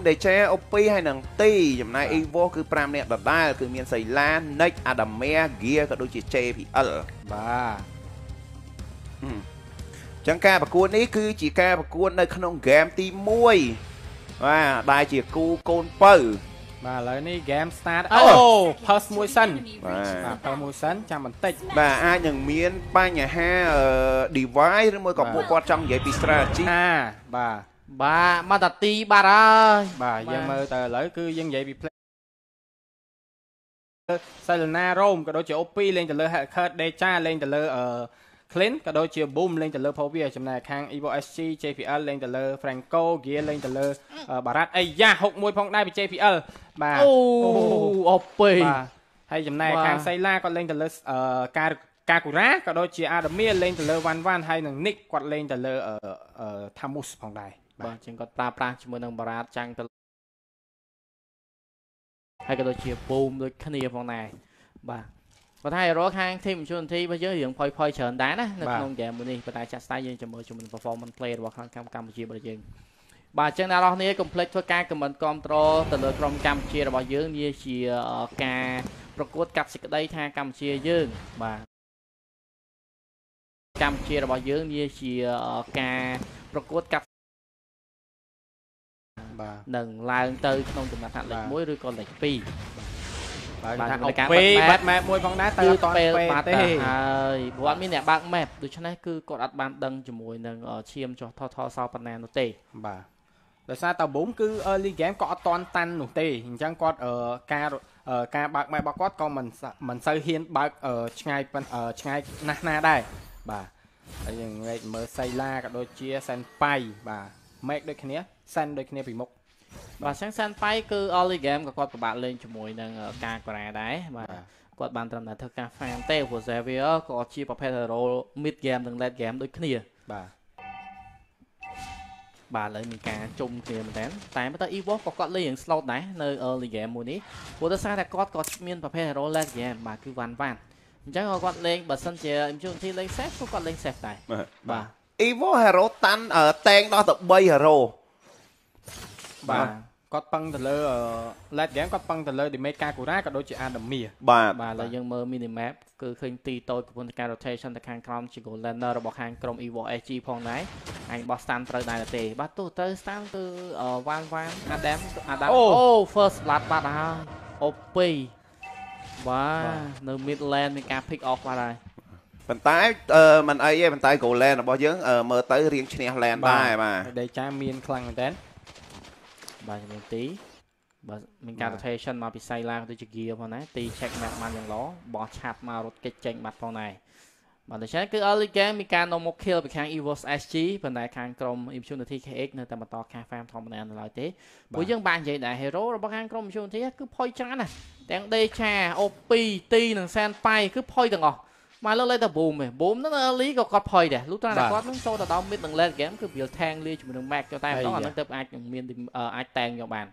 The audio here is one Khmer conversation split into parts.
để che opi hay nằng ti dùm này Evo cứ pram nè đợt đai cứ miền Sài Lan Nick Adame Gear có đôi chỉ JPL bà chẳng ca bạc cuốn ý cứ chỉ ca bạc cuốn nơi không game ti muôi và đai chỉ cu côn pơ bà lấy ní game start oh first mùi sân first mùi sân chăm mình tích bà ai nhận miền ba nhà ha device rồi mới còn một con trong vậy strategy bà mà đặt ti bà ra bà dân mơ tờ lấy cứ dân vậy bị Selena Rome cái đôi chỉ OP lên từ lơ Heart Decha lên từ lơ Clint cái đôi chỉ Boom lên từ lơ Povia trong này khang Evo SG JPL lên từ lơ Franco Gear lên từ lơ Barat ấy da hụt môi phong đai bị JPL bà OP hay trong này khang Sayla còn lên từ lơ Kakura cái đôi chỉ Adamir lên từ lơ Van Van hay thằng Nick quạt lên từ lơ Thamus phong đai bà chỉ có pra chỉ muốn thằng Barat chăng từ hay cái đôi chia boom đôi khăn phong này bà và thay rồi khang thêm một thi bây giờ hiện phơi chờn đá đó nó không kèm mình đi và tại chat style cho mời chúng mình performance play và khang Campuchia bây giờ bà chân nào đó này complete thôi ca comment control từ lượt from Campuchia là bao nhiêu như chỉ ca record cắt xịt đây tha Campuchia dương bà Campuchia là bao nhiêu như chỉ ca record cắt nâng lai tới không từng là thằng lệch muối rồi còn lệch pi thằng bắt mẹ muối bóng đá từ toàn bà tê bọn mình nè bạc mẹp được cho nên cứ còn đặt bàn đăng cho mùi nâng chiêm cho thò sau phần này nó tê bà rồi sao tàu 4 cứ early game có toàn tan nụ tê chẳng có ở ca bạc mẹ bạc quát con mình sơ hiên bạc ở ngay na đây bà người mở xây la cả đôi chia sen pay bà make đôi kia xanh đôi kia bị mốc và sáng xanh pay cứ early game của con bạn lên cho mùi nâng ca của này đấy mà con bạn tầm là thực ca fan teo của Xavier có chia vào hero mid game từng late game đôi kia bà lấy mình ca chung kia mình đến tại mới tới Evo có con liền slot đấy nơi early game mùa ní của tôi sai là có miên vào hero late game mà cứ van chắc con lên bật sân chè em chưa thi lên set con lên set này bà Evo hero tan ở tên đó tập bay hero bà có băng từ lơ late game có băng từ lơ thì mấy ca của ra có đôi chị Adamir bà là dân mơ minimap cứ khinh ti tôi của quân ca rotation tại khang crom chỉ có lander rồi bọc hàng crom Evo SG phong đấy anh Boston tới đây là tề bắt tôi tới stand từ Van Adam first blood bắt à OP và nơi midland mình ca pick off qua đây bàn tay mình ấy bàn tay cổ lên là bao nhiêu mở tới riêng trên land bài mà đây cha miên khăng đến bà mình tí mình cả rotation mà bị say la tôi chỉ gear vào này tí check map manอย่างล้อ bỏ chặt mà rút cái chênh mặt vào này mà để chắc cứ early game mình cả normal kill bị kháng Evo SG bên này kháng Chrome Impunity KX nơi ta mà to kháng farm thom này lại thế với dân bạn vậy đại hero rồi bác kháng Chrome Impunity cứ phôi trắng này đang đây cha OP T nằng san pay cứ phôi từng ngọ mà nó lên ta boom này boom nó lý có phôi để lúc đó là có nó sâu là đâu biết đừng lên game cứ biểu thang li chúng mình mặc cho tay đó là nó tập ai miền ai tang cho bạn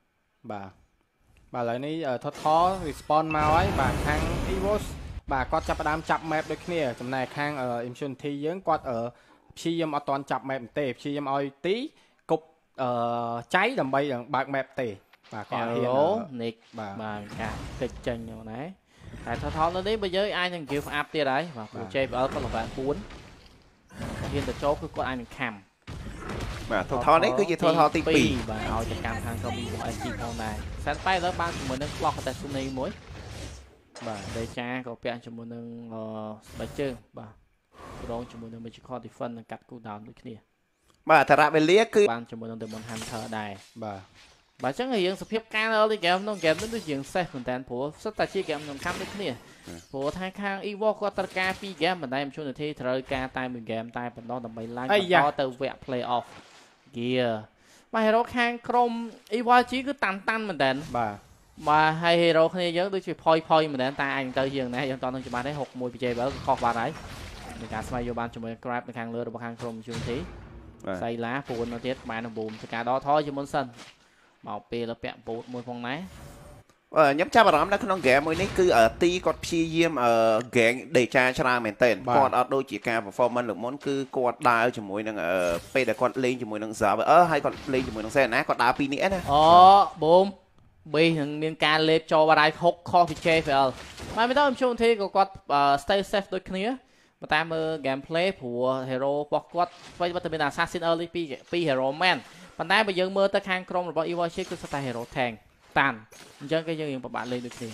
bà lấy ní thó respawn mau ấy bà khang Evo bà có chập đám chập map được kia trong này khang Impunity dưỡng quạt ở chi em toàn chập map tệ chi em oi tí cục cháy đầm bay bạc map tệ bà có hiền nick bà cả kịch chân như này tại thó nó đấy bây giờ ai thằng kiểu áp tia đấy và của chơi ở có là bạn cuốn hiền từ chỗ cứ có ai kham mà thó đấy cứ gì thó tí pì và ao cho cam thang không bị gọi chi con này sáng tay đó ban của mình nó block tại xuống này muối bà đây cha có bạn cho mình nâng bài chơi bà đó cho mình mình chỉ có thì phân cắt cú đào được kia bà thà ra bên lía cứ ban cho mình nâng từ mình hành thở đài bà chắc là hiện sự phép cao đâu thì kèm nó kèm đến chuyện xe phần tàn của rất là chi kèm nằm khám được kia của thang khang Evo có tất cả pi game mình đây em cho người thi thời ca tay mình game tay mình đó tầm 7 like có từ vẹn playoff kia mà hero khang Chrome Evo chỉ cứ tan mình đến mà hai hero này nhớ tôi chỉ phôi mình đến tay anh tới giường này toàn thằng chúng bạn thấy hộp mùi bị chơi bớt kho vào đấy mình cả smile vô ban cho mình grab mình khang lừa được khang Chrome chung tí xây lá phụ nó chết bạn nó bùm cả đó thôi chứ muốn sân màu p là bẹn bột mùi phong này nhắm cha bà rõm đã không ghé mới ní cứ ở ti còn phi diêm ở ghé để cha ra mền tên còn ở đôi chỉ ca performance lực món cứ còn đa cho mùi năng ở bây giờ còn lên cho mùi năng giờ hay còn lên cho mùi năng xe nát còn đá pi nĩa nè bùm bi thằng miền ca lệp cho bà đại hốc kho thì chơi phải không mà mới đó em chung thì có stay safe đôi kia mà ta mơ gameplay của hero bọc quát với bắt đầu là assassin early pi hero man bạn nay bây giờ mơ tới khang chrome rồi bọn evil check cứ style hero thang tàn chân cái dân bạn lên được thì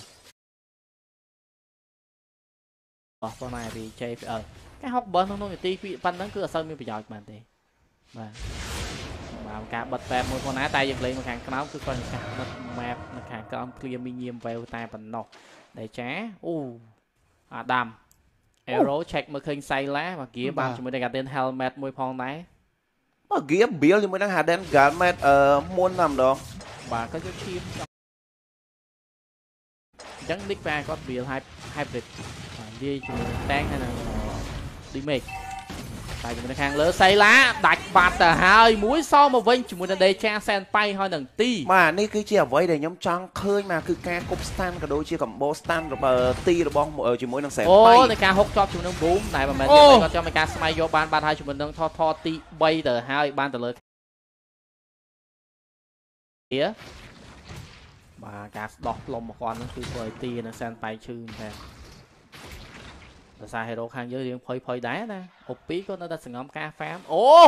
con này thì chơi phải cái hốc bẩn không thôi thì pan nó cứ ở sân mình phải giỏi mà thì mà cả bật bẹp một con ná tay giật lên một hàng cáo cứ coi cả bật map một hàng cáo clear minium vào tay phần nọ để trá Adam Arrow check một khinh say lá và kia bằng chúng mình đang gặp tên helmet môi phong đấy mà ghé bill thì mới đang hạ đen garment muôn nằm đó và có chút chim chẳng nick ra có bill hybrid đi chúng đang hay là đi mệt tại chúng mình đang lỡ say lá đặt bạt hai muối so một vinh chúng mình đang đề tra sen bay hơi đằng ti mà ní cứ chia với để nhóm trăng khơi mà cứ ca cúp stand cả đôi chia cầm Boston rồi ti rồi bong ở chúng mình đang xẻ bay này ca hút cho chúng nó bún này mà mình còn cho mình ca smile vô ban hai chúng mình đang tho ti bay từ hai ban từ lỡ kia mà ca đọt lồng một con nó cứ phơi ti nó sen bay chư nè sao hero khang dưới điện phơi đá nè hộp bí có nó đã sử dụng ca phám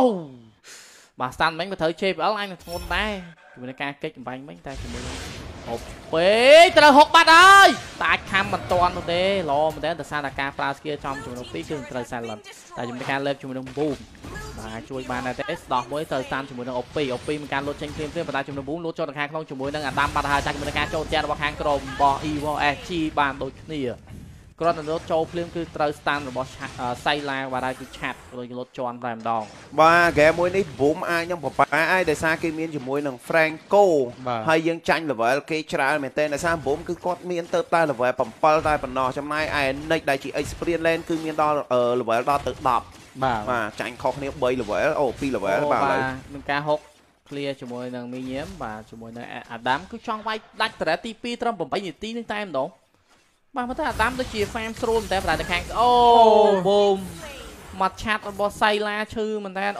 bà săn bánh mà thời chơi ở anh là thôn đây chúng mình ca kích bánh bánh tay chúng mình hộp bí từ hộp bát ơi tại khăm mình toàn rồi đấy lo mình đến từ xa là ca flash kia trong chúng nó bí cứ thời xa lần tại chúng mình ca lên chúng mình boom mà chui bàn này test đọc mới thời gian chúng mình đang op mình ca lột tranh thêm và tại chúng nó bún lột cho thằng khác không chúng mình đang ăn đam bát hai chúng mình ca cho chen vào hàng crom bò evil chi bàn đôi kia còn nó cho phim cứ trời stand rồi bỏ say la và đây cứ chặt rồi lột tròn làm đòn và ghé môi ní bùm ai nhưng mà ai để xa cái miếng chỉ môi năng Franco hay dân tranh là vậy cái trả mày tên là sao bùm cứ có miếng tơ tay là vậy bẩm pal tay bẩm nọ trong nay ai này đại chỉ experience lên cứ miếng đo là vậy đo tự đọc mà tranh khó nếu bay là vậy pi là vậy và mình ca hốc clear cho môi năng mi nhiễm và cho môi năng Adam cứ trong vai đánh từ TP trong bấm 7 nhịp tí lên tay em đó mà thấy Adam tôi chia farm strollแต่lại khang boom mặt chat bò say la chư mình thấy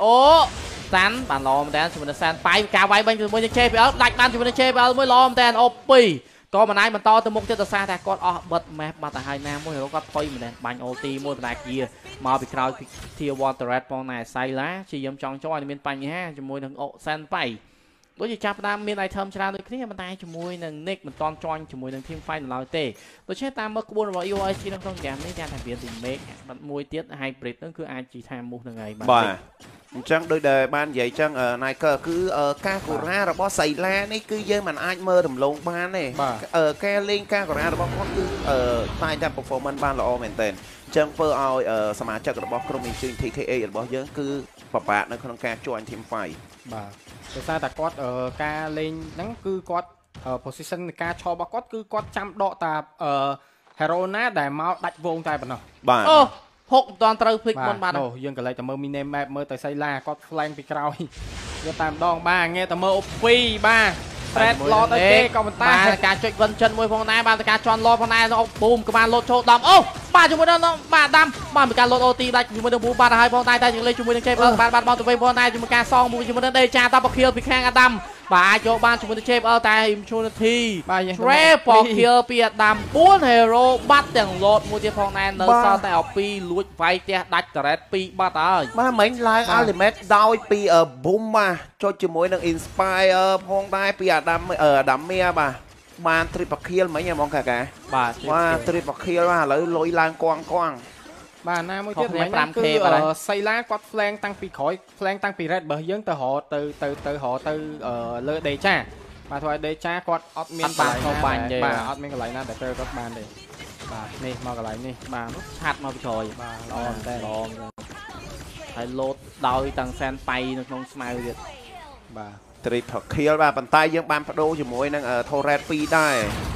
sắn bản lo mình thấy chúng mình san bay cao bay bên chúng mình chơi phải đặt ban chúng mình chơi mới lo mình thấy pi có mà nay mình to từ một cho xa ta con bật map mà tại hai nam mới có thôi mình này bánh ulti mua tại kia mà bị crowd thiêu water red ball này say lá chỉ dám chọn cho anh miền bánh ha chúng mình đừng san bay đối với chap đam miền item ra được cái mà tay chúng mình đừng nick mình toàn join chúng mình đừng thêm file nào tệ tôi chết tam mất buôn vào UI chỉ đang trong giảm đấy ra thành viên thì make bạn môi tiết hybrid nó cứ ai chỉ tham một ngày bà chẳng đôi đời ban vậy chẳng này cờ cứ ca của ra rồi bó xầy la đấy cứ dơ mà ai mơ đầm lông ban này ca lên ca của ra rồi bó cứ tay ra performance ban là all maintain chẳng phơ aoสมาชิกរបស់ ក្រុម Mission TKA របស់យើងគឺប្របាកនៅក្នុងការ join team fight បាទដោយសារតែគាត់ការលេងហ្នឹងគឺគាត់ position នៃការឈររបស់គាត់គឺគាត់ចាំដកតា hero ណាដែលមកដាច់វងតែប៉ុណ្ណោះបាទហុកមិនតាន់ត្រូវភ្លេចមុនបាទយើងក៏លេចតែមើល mini map មើលទៅសៃឡាគាត់ flank ពីក្រោយយកតែម្ដងបាទងាកតែមើល OP បាទ thread ឡតឲ្យគេក៏ប៉ុន្តែការចុចវិនចិនមួយផងដែរបាទការជន់ឡតផងដែរអូប៊ូមក៏បានឡតចូលដំបាទជាមួយនឹងបាទដាំបាទមានការឡត OT ដាច់ជាមួយនឹងប៊ូបាទហើយផងដែរតែយើងលេងជាមួយនឹងជេបាទបងទៅវិញផងដែរជាមួយការសងមួយជាមួយនឹងដេចាតាបខៀលពីខាងអាដាំបាទយកបានជាមួយនឹងជេតែ immunity បាទ triple kill ពីអាដាំ4 hero បាត់ទាំងឡតមួយទៀតផងដែរនៅសល់តែអពីលួចវាយផ្ទះដាច់ turret 2បាត់ហើយបាទមិញឡើង ultimate ដោយពី boom បាទចុចជាមួយនឹង inspire ផងដែរពីអាដាមមៀបាទបាន triple kill មិញហ្មងកាបាទ triple kill បាទឥឡូវលុយឡើងគង់បាទណាមួយទៀតមិញគឺសៃឡាគាត់ flank តាំងពីក្រោយ flank តាំងពី red បើយើងទៅរកទៅលើ Deja បាទធ្វើឲ្យ Deja គាត់អត់មានកន្លែងណាបាទអត់មានកន្លែងណាដែលទៅគាត់បានទេបាទនេះមកកន្លែងនេះបាទឆាត់មកពីក្រោយបាទល្អមែនតើហើយលោតដោយតាំងសែនបៃនៅក្នុងស្មៅទៀតបាទ triple kill បាទប៉ុន្តែយើងបានបដូរជាមួយនឹង Torret 2ដែរ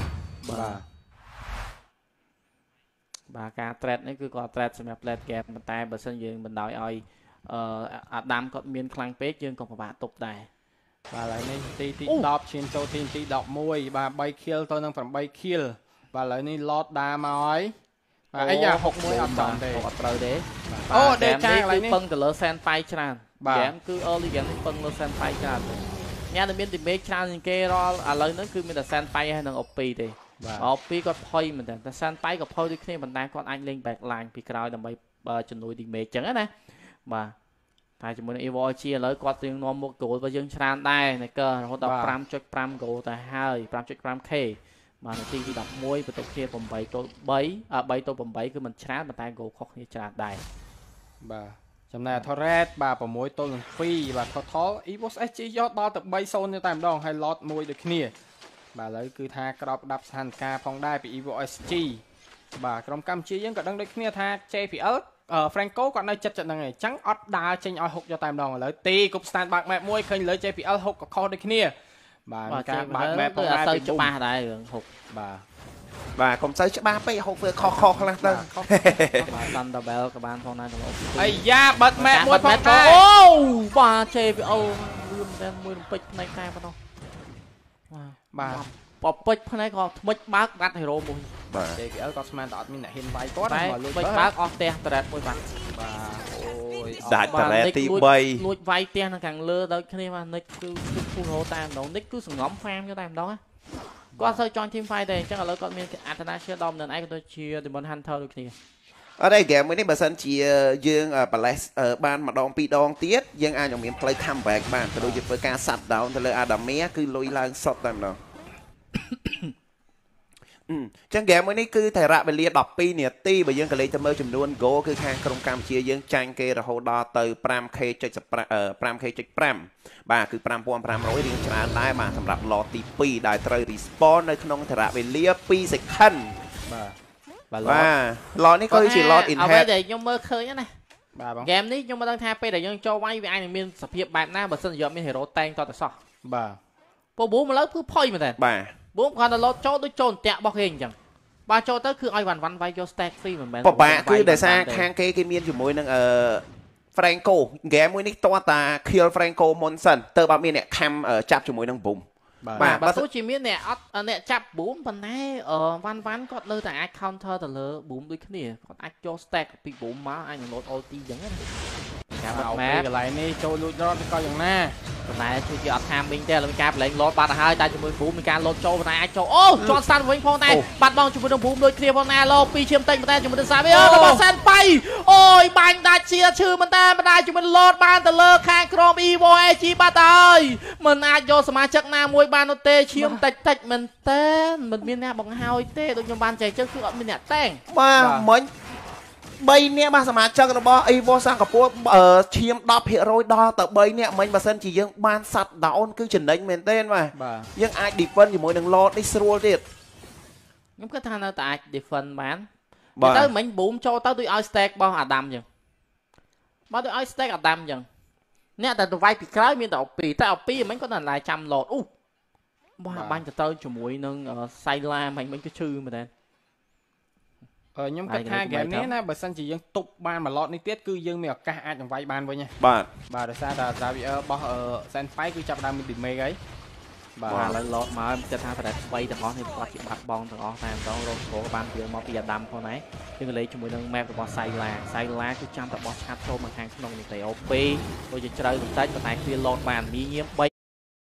បាទការ thread នេះគឺគាត់ thread សម្រាប់ play game ប៉ុន្តែបើសិនយើងបណ្ដោយឲ្យអាដាមគាត់មានខ្លាំងពេកយើងក៏ពិបាកទប់ដែរបាទឥឡូវនេះទី10ឈានចូលទី11បាទ3 kill ទៅនឹង8 kill បាទឥឡូវនេះ lot ដាមកហើយបាទអីយ៉ា61អត់ចំទេអត់ត្រូវទេអូដេចាឥឡូវនេះពឹងទៅលើសែនប៉ៃច្រើនហ្គេមគឺ early game នេះពឹងលើសែនប៉ៃច្រើនអ្នកដែលមាន damage ច្រើនជាងគេរាល់ឥឡូវហ្នឹងគឺមានតែសែនប៉ៃហើយនឹង OP ទេបាទ OP គាត់ផុយមែនតើតែសែនប៉ៃក៏ផុយដូចគ្នាប៉ុន្តែគាត់អាចលេង back line ពីក្រោយដើម្បីជំនួយ damage ចឹងណាបាទតែជាមួយនឹង Evo G ឥឡូវគាត់យើងនាំមុខ goal របស់យើងច្រើនដែរណាកើរហូតដល់ 5.5 goal ទៅហើយ 5.5k បាទនាទីទី11បន្ទុកគ្នា8ទល់3 3ទល់8គឺមិនច្រើនប៉ុន្តែ goal ខុសគ្នាច្រើនដែរបាទចំណែក Torres បាទ6ទល់នឹង2បាទ total Evo SG យកដល់ទៅ 3-0 តែម្ដងហើយ lot មួយដូចគ្នាបាទឥឡូវគឺថាក្របដាប់ស្ថានភាពផងដែរពី Evo SG បាទក្រុមកម្ពុជាយើងក៏ដឹងដូចគ្នាថា JPL Franco គាត់នៅចិត្តហ្នឹងឯងអញ្ចឹងអត់ដើរចេញឲ្យហុកយកតែម្ដងឥឡូវទីគប់ stand back map មួយឃើញលើ JPL ហុកក៏ខុសដូចគ្នាបាទការបើក map ផងដែរពីច្បាស់ដែររឿងហុកបាទកុំសូវច្បាស់ពេកហុកវាខុសខ្លះទៅបាទ Thunderbell ក៏បានផងដែរទៅអាយ៉ាបើក map មួយផងដែរអូបាទ JPL លឿនតែមួយរំពេចផ្នែកតែប៉ុណ្ណោះបាទបពេចផ្នែកក៏ថ្មិចបើកបាត់ hero មួយបាទ JPL ក៏ស្មានតែអត់មានអ្នកហ៊ានវាយគាត់តែលួចបើកអស់ផ្ទះតរ៉េតមួយបាត់បាទអូយដាច់តរ៉េតទី 3លួចវាយផ្ទះនៅខាងលើដូចគ្នាបាទនិចគឺគូហូតែម្ដងនិចគឺសង្ងំហ្វាមយកតែម្ដងគាត់ទៅចង់ team fight ទេអញ្ចឹងឥឡូវគាត់មានអត្តនាជាដល់នឹងឯងក៏ដូចជា Demon Hunter ដូចគ្នាអត់ទេហ្គេមមួយនេះបើសិនជាយើងប៉ាឡេសបានម្ដងពីរដងទៀតយើងអាចនឹងមានផ្លូវ comeback បានក៏ដូចជាធ្វើការ shut down ទៅលើ Adamia គឺលុយឡើងសុតតែម្ដងចឹងហ្គេមមួយនេះគឺតែរយៈវេលា12នាទីបើយើងក៏លេខទៅមើលចំនួន goal គឺខាងក្រុមកម្ពុជាយើងចាញ់គេរហូតដល់ទៅ 5k.5 បាទគឺ 5500 រៀងច្រើនដែរបាទសម្រាប់ lot ទី2ដែលត្រូវ respawn នៅក្នុងរយៈវេលា2 second បាទ lot នេះគឺជា lot in អ្វីដែលខ្ញុំមើលឃើញណាបាទបងហ្គេមនេះខ្ញុំមិនដឹងថាពេលដែលយើងចូលវាយវាអាចនឹងមានសភាពបែបណាបើសិនជាមាន hero tank តទៅសោះបាទពូប៊ូមកលើគឺផុយមែនតើបាទប៊ូគាត់ទៅលោតចូលដូចចូលតាក់របស់គេអញ្ចឹងបាទចូលទៅគឺឲ្យវ៉ាន់វាយយក stack free មិនមែនពិបាកគឺដោយសារខាងគេមានជាមួយនឹងFranco ហ្គេមមួយនេះតោះតា kill Franco មុនសិនទៅបើមានអ្នកខំចាប់ជាមួយនឹង boom បាទបើទោះជាមានអ្នកអត់អ្នកចាប់ boom ប៉ុន្តែវ៉ាន់គាត់នៅតែអាច counter ទៅលើ boom ដូចគ្នាគាត់អាចយក stack ពី boom មកអាចនឹងលោត ulti អញ្ចឹងណាការបាត់ map កន្លែងនេះចូលលួចរត់ទៅក៏យ៉ាងណាប៉ុន្តែជួយជាអត់ timing ទេឥឡូវមានការប្រឡែងលោតបាត់ទៅហើយតែជាមួយ boom មានការលោតចូលប៉ុន្តែអាចចូលអូជាប់ស្តាន់វិញផងដែរបាត់បង់ជាមួយនឹង boom ដូចគ្នាផងដែរលោពីឈាមតិចប៉ុន្តែជាមួយនឹងសាវីរបស់សែនប៉ៃអូយបាញ់ដាច់ជាឈឺមែនតើបណ្ដាជាមួយលោតបានទៅលើខាងក្រុម Evo SG បាត់ហើយមិនអាចយកសមាជិកណាមួយបាននោះទេឈាមតិចមែនតើមិនមានអ្នកបង្ហើយទេដូចខ្ញុំបានចែកចឹងគឺអត់មានអ្នកតែងបាទមិញ3នាក់បាទសមាជិករបស់ Evo សិង្ហបុរីឈាម 10% ដល់ទៅ3នាក់មិញបើសិនជាយើងបានសាត់ down គឺចំណេញមែនទេបាទយើងអាច defend ជាមួយនឹង Lord នេះស្រួលទៀតខ្ញុំគិតថានៅតែអាច defend បានទៅមិញ boom ចូលទៅដូចឲ្យ stack របស់ Adam ចឹងបើដូចឲ្យ stack Adam ចឹងអ្នកតែទៅវាយពីក្រោយមានតែ OP តែ OP មិញគាត់នៅឡាយចាំ Lord អូបាទបាញ់ទៅជាមួយនឹង Syla មិញគឺឈឺមែនទេខ្ញុំគិតថាហ្គេមនេះណាបើសិនជាយើងទប់បានមួយឡតនេះទៀតគឺយើងមានឱកាសអាចនឹងវាយបានវិញបាទដោយសារតែ Xavier របស់ Senpai គឺចាប់ដើមមាន damage ហើយបាទឥឡូវឡតមកគិតថាប្រហែល3ទាំងអស់នេះគាត់ជាបាត់បង់ទាំងអស់តែម្ដងរកស្គាល់បានវាមកពីអាដាមផងដែរយើងលេងជាមួយនឹង map របស់ Syla គឺចាំតែបោះឆាត់ចូលមកខាងក្នុងនេះទៅ OP ដូចជាជ្រៅបន្តិចប៉ុន្តែវាឡតបានញញៀម3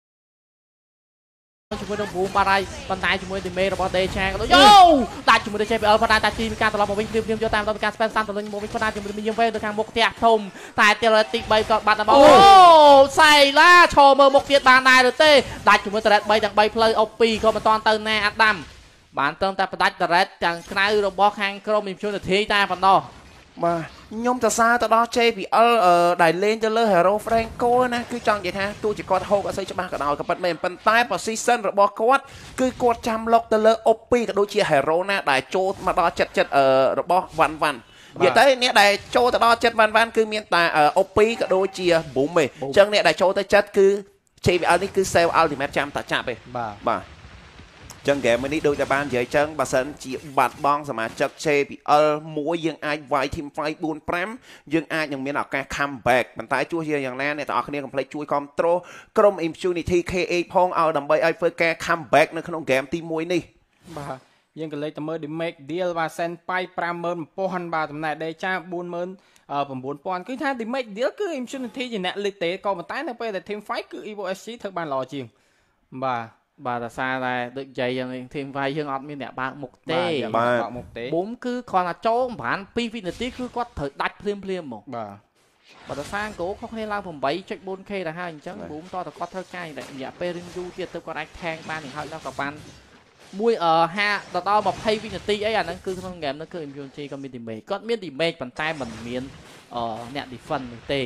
ជាមួយនឹង boom បាត់ហើយប៉ុន្តែជាមួយ damage របស់ Decha ក៏ដូចយោដាច់ជាមួយនឹង JPL ប៉ុន្តែតាទីមានការត្រឡប់មកវិញព្រាមយកតាមដល់ការ spend សាំទៅលេងមកវិញប៉ុន្តែជាមួយនឹង Minion Wave នៅខាងមុខផ្ទះធំតែទីទី3ក៏បាត់ដល់អូSyla ឈរមើលមុខទៀតបានដែរឬទេដាច់ជាមួយ Turret 3ទាំង3ផ្លូវ OP ក៏មិនតាន់ទៅណាអាដាមបានត្រឹមតែផ្ដាច់ Turret ទាំងខ្នៅរបស់ខាងក្រុម Impunity តែប៉ុណ្ណោះបាទខ្ញុំសរសើរទៅដល់ JPL ដែលលេងទៅលើ Hero Franco ណាគឺចង់និយាយថាទោះជាគាត់ហូបអត់សូវច្បាស់ក៏ដោយក៏ប៉ុន្តែប៉ុន្តែ position របស់គាត់គឺគាត់ចាំលុកទៅលើ OP ក៏ដូចជា Hero ណាដែលចូលមកដល់ចិត្តរបស់វ៉ាន់និយាយទៅអ្នកដែលចូលទៅដល់ចិត្តវ៉ាន់គឺមានតែ OP ក៏ដូចជា Boom ទេអញ្ចឹងអ្នកដែលចូលទៅចិត្តគឺ JPL នេះគឺ save ultimate ចាំតែចាប់ទេបាទចឹងហ្គេមនេះដូចតែបាននិយាយចឹងបើសិនជាបាត់បង់សមាជិក JPL មួយយើងអាចវាយ team fight 4-5 យើងអាចនឹងមានឱកាស comeback ប៉ុន្តែទោះជាយ៉ាងណាអ្នកទាំងអស់គ្នាកុំភ្លេចជួយគ្រប់គ្រងក្រុម Impunity KA ផងឲ្យដើម្បីឲ្យធ្វើការ comeback នៅក្នុងហ្គេមទី1នេះបាទយើងក៏លេខទៅមើល Damage Deal បាទ Sen Pai 51000 បាទចំណែក Decha 49000 គឺថា Damage Deal គឺ Impunity ជាអ្នកលេខទេក៏ប៉ុន្តែនៅពេលដែល team fight គឺ Evo SG ធ្វើបានល្អជាងបាទដោយសារតែដូចនិយាយយ៉ាងនេះ team fight យើងអត់មានអ្នកបើកមុខទេបើកមុខទេប៊ុំគឺគ្រាន់តែចូលប្រហែល2វិនាទីគឺគាត់ត្រូវដាច់ភ្លាមហ្មងបាទដោយសារគោខុសគ្នាឡើង 8.4k ទៅហើយអញ្ចឹងប៊ុំតតែគាត់ធ្វើការរយៈពេលរៀងយូរទៀតទៅគាត់អាចថែងបានហើយដល់ក៏បានមួយ50ដល់20វិនាទីអីអាហ្នឹងគឺក្នុងហ្គេមហ្នឹងគឺ Impunity ក៏មាន damage គាត់មាន damage ប៉ុន្តែមិនមានអ្នក defend នោះទេ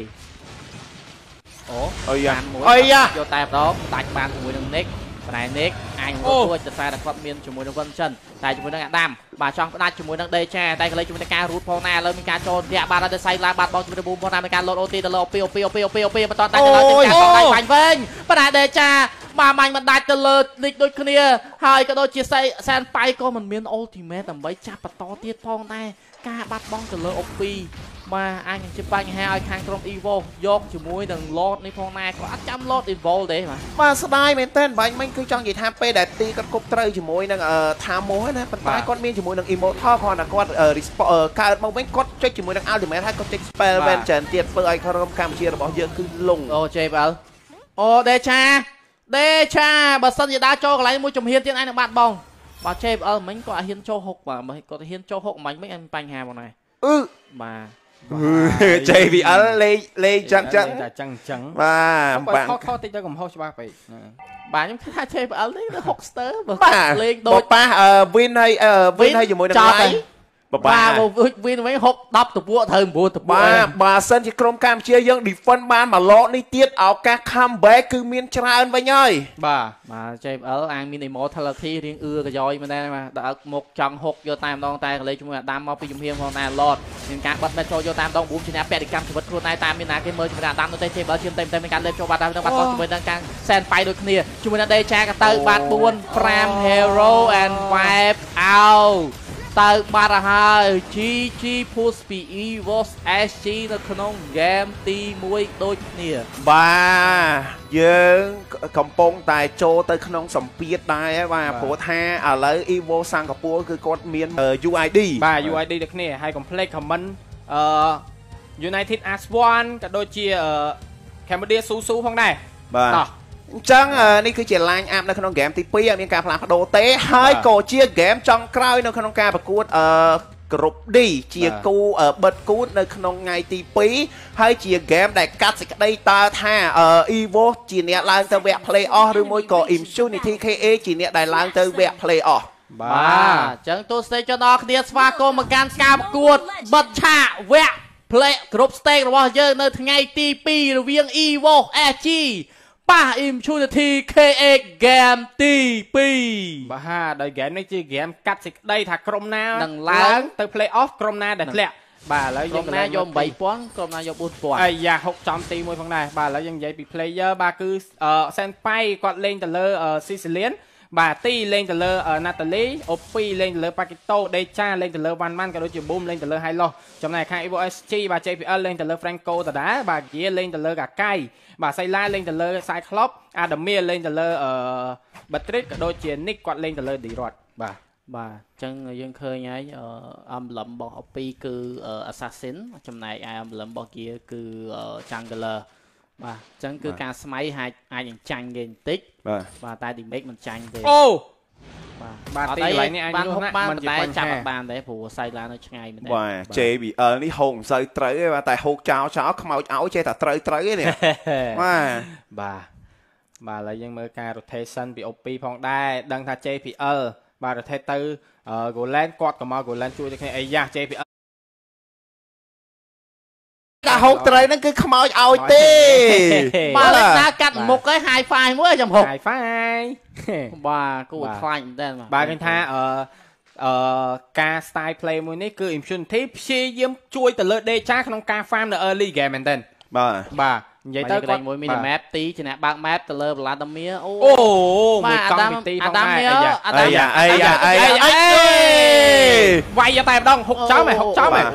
អូយ៉ាយកតែម្ដងដាច់បានជាមួយនឹង Nick ប៉ុន្តែ Nick អាចរត់រួចដោយសារតែគាត់មានជាមួយនឹង Vincent តែជាមួយនឹង Adam បាទចង់ផ្ដាច់ជាមួយនឹង Decha តែក៏លេចជាមួយនឹងការរូតផងណាឥឡូវមានការចូលធាក់បានដល់ side ឡើងបាត់បង់ជាមួយនឹង Boom ផងណាមានការលោត OT ទៅលើ OP បន្តតែដល់ការបាញ់វិញប៉ុន្តែ Decha បាមាញ់មិនដាច់ទៅលើ Nick ដូចគ្នាហើយក៏ដូចជា Sen Pai ក៏មិនមាន ultimate ដើម្បីចាប់បន្តទៀតផងដែរការបាត់បង់ទៅលើ OP បាទអាចនឹងជាបញ្ហាឲ្យខាងក្រុម Evo យកជាមួយនឹង Lord នេះផងដែរគាត់អត់ចាំ Lord Evo ទេបាទស្ដាយមែនតើបាញ់មិញគឺចង់និយាយថាពេលដែលទីគាត់គប់ត្រូវជាមួយនឹងThamos ណាប៉ុន្តែគាត់មានជាមួយនឹង Immortal គ្រាន់តែគាត់កើតមកវិញគាត់ចុចជាមួយនឹង Ultimate ហើយគាត់ចុច Spell Vengeance ទៀតធ្វើឲ្យក្រុមកម្ពុជារបស់យើងគឺលងអូ JPL អូ Decha បើសិនជាដើរចូលកន្លែងមួយជំហានទៀតឯងនឹងបាត់បង់បាទ JPL មិញគាត់ហ៊ានចូលហុកបាទគាត់ហ៊ានចូលហុកមិញមានបញ្ហាបងណាបាទ JPL លេងចឹងតែចឹងបាទខុសតិចទៅកំហុសច្បាស់ពេកបាទខ្ញុំថា JPL នេះទៅ Hockster លេងដូចប៉ះ win ហើយជាមួយនឹង Live បាទវិញហុក10តពួកត្រូវ9តពួកបាទសិនជាក្រុមកម្ពុជាយើង defend បានមួយឡកនេះទៀតឱកាស comeback គឺមានច្រើនវិញហើយបាទ JPL អាងមាន immortality រៀងកយ៉យមែនដែរបាទដល់មកចង់ហុកយកតែម្ដងតែកលេចជាមួយអាដាមមកពីជំហានផងដែរ Lord មានការបិទ match ចូលយកតាមដងប៊ូមជាអ្នកពាក់ទីកម្មជីវិតខ្លួនឯងតាមមានណាគេមើលជាមួយអាដាមនោះទេ JPL ឈាមតែមានការលេបចូលបាត់ដល់បាត់បង់ជាមួយនឹងការ Sen Pai ដូចគ្នាជាមួយនឹង Decha ក៏ទៅបាត់4-5 hero and wipe out ទៅបាត់ហើយ GG push ពី Evo SG នៅក្នុង game ទី1ដូចគ្នាបាទយើងកំពុងតែចូលទៅក្នុងសម្ពាធដែរបាទព្រោះថាឥឡូវ Evo សិង្ហបុរីគឺគាត់មាន UID បាទ UID ដូចគ្នាហើយកុំភ្លេច comment United As1 ក៏ដូចជា Cambodia Susu ផងដែរបាទអញ្ចឹងនេះគឺជា line up នៅក្នុងហ្គេមទី2អត់មានការផ្លាស់ប្ដូរទេហើយក៏ជាហ្គេមចុងក្រោយនៅក្នុងការប្រកួតGroup D ជាគូបិទគូនៅក្នុងថ្ងៃទី2ហើយជាហ្គេមដែលកាត់សេចក្តីតើថា Evo ជាអ្នកឡើងទៅវគ្គ Play Off ឬមួយក៏ Impunity KA ជាអ្នកដែលឡើងទៅវគ្គ Play Off បាទអញ្ចឹងទស្សនិកជនអរគ្នាស្វាគមន៍មកកាន់ការប្រកួតបិទឆាកវគ្គ Play Group Stage របស់យើងនៅថ្ងៃទី2រវាង Evo SGប៉ះ Impunity KA ហ្គេមទី2 បាទដោយហ្គេមនេះជាហ្គេមកាត់សេចក្តីថាក្រុមណានឹងឡើងទៅ play off ក្រុមណាដែលធ្លាក់បាទឥឡូវយើងណាយក8000ក្រុមណាយក4000 អាយ៉ាហុកចំទី1ផងដែរបាទឥឡូវយើងនិយាយពី player បាទគឺ Sen Pai គាត់លេងទៅលើ Sicilian បាទទីលេងទៅលើ Natalie OP លេងទៅលើ Pakito Decha លេងទៅលើ Vanman ក៏ដូចជា Boom លេងទៅលើ Hylos ចំណែកខាង Evo SG បាទ JPL លេងទៅលើ Franco ដដែលបាទ Gear លេងទៅលើ Kakai បាទ Sayla លេងទៅលើ Cyclops Adamir លេងទៅលើ Batrick ក៏ដូចជា Nick គាត់លេងទៅលើ D-Rod បាទអញ្ចឹងយើងឃើញហើយemblem របស់ OP គឺ Assassin ចំណែកឯ emblem របស់ Gear គឺ Jungler បាទអញ្ចឹងគឺការស្មៃអាចនឹងចាញ់គេបន្តិចបាទតែ damage មិនចាញ់ទេអូបាទទីកន្លែងនេះអាចបានហុកបានតែចាប់អត់បានទេព្រោះសៃឡានៅឆ្ងាយមែនទេបាទ JBL នេះហុកមិនសូវត្រូវទេបាទតែហុកចោលខ្មោចឲ្យចេះតែត្រូវទេនេះបាទឥឡូវយើងមើលការ rotation ពី OP ផងដែរដឹងថា JPL បាទ rotate ទៅ Golan គាត់ក៏មក Golan ជួយទៅគ្នាអីយ៉ា JPL តែហុកត្រូវហ្នឹងគឺខ្មោចឲ្យទេបាទតែកាត់មុខឲ្យ high five មួយចាំហុក high five បាទគួរខ្លាចមែនតើបាទឃើញថាការ style play មួយនេះគឺ Impunity ព្យាយាមជួយទៅលើ Decha ក្នុងការ farm នៅ early game មែនតើបាទ vậy tới có mỗi mini map tí cho nè bạc map từ lơ Vladimir ô mà Adam nhớ vay cho tay đông hút chó mày hút chó mày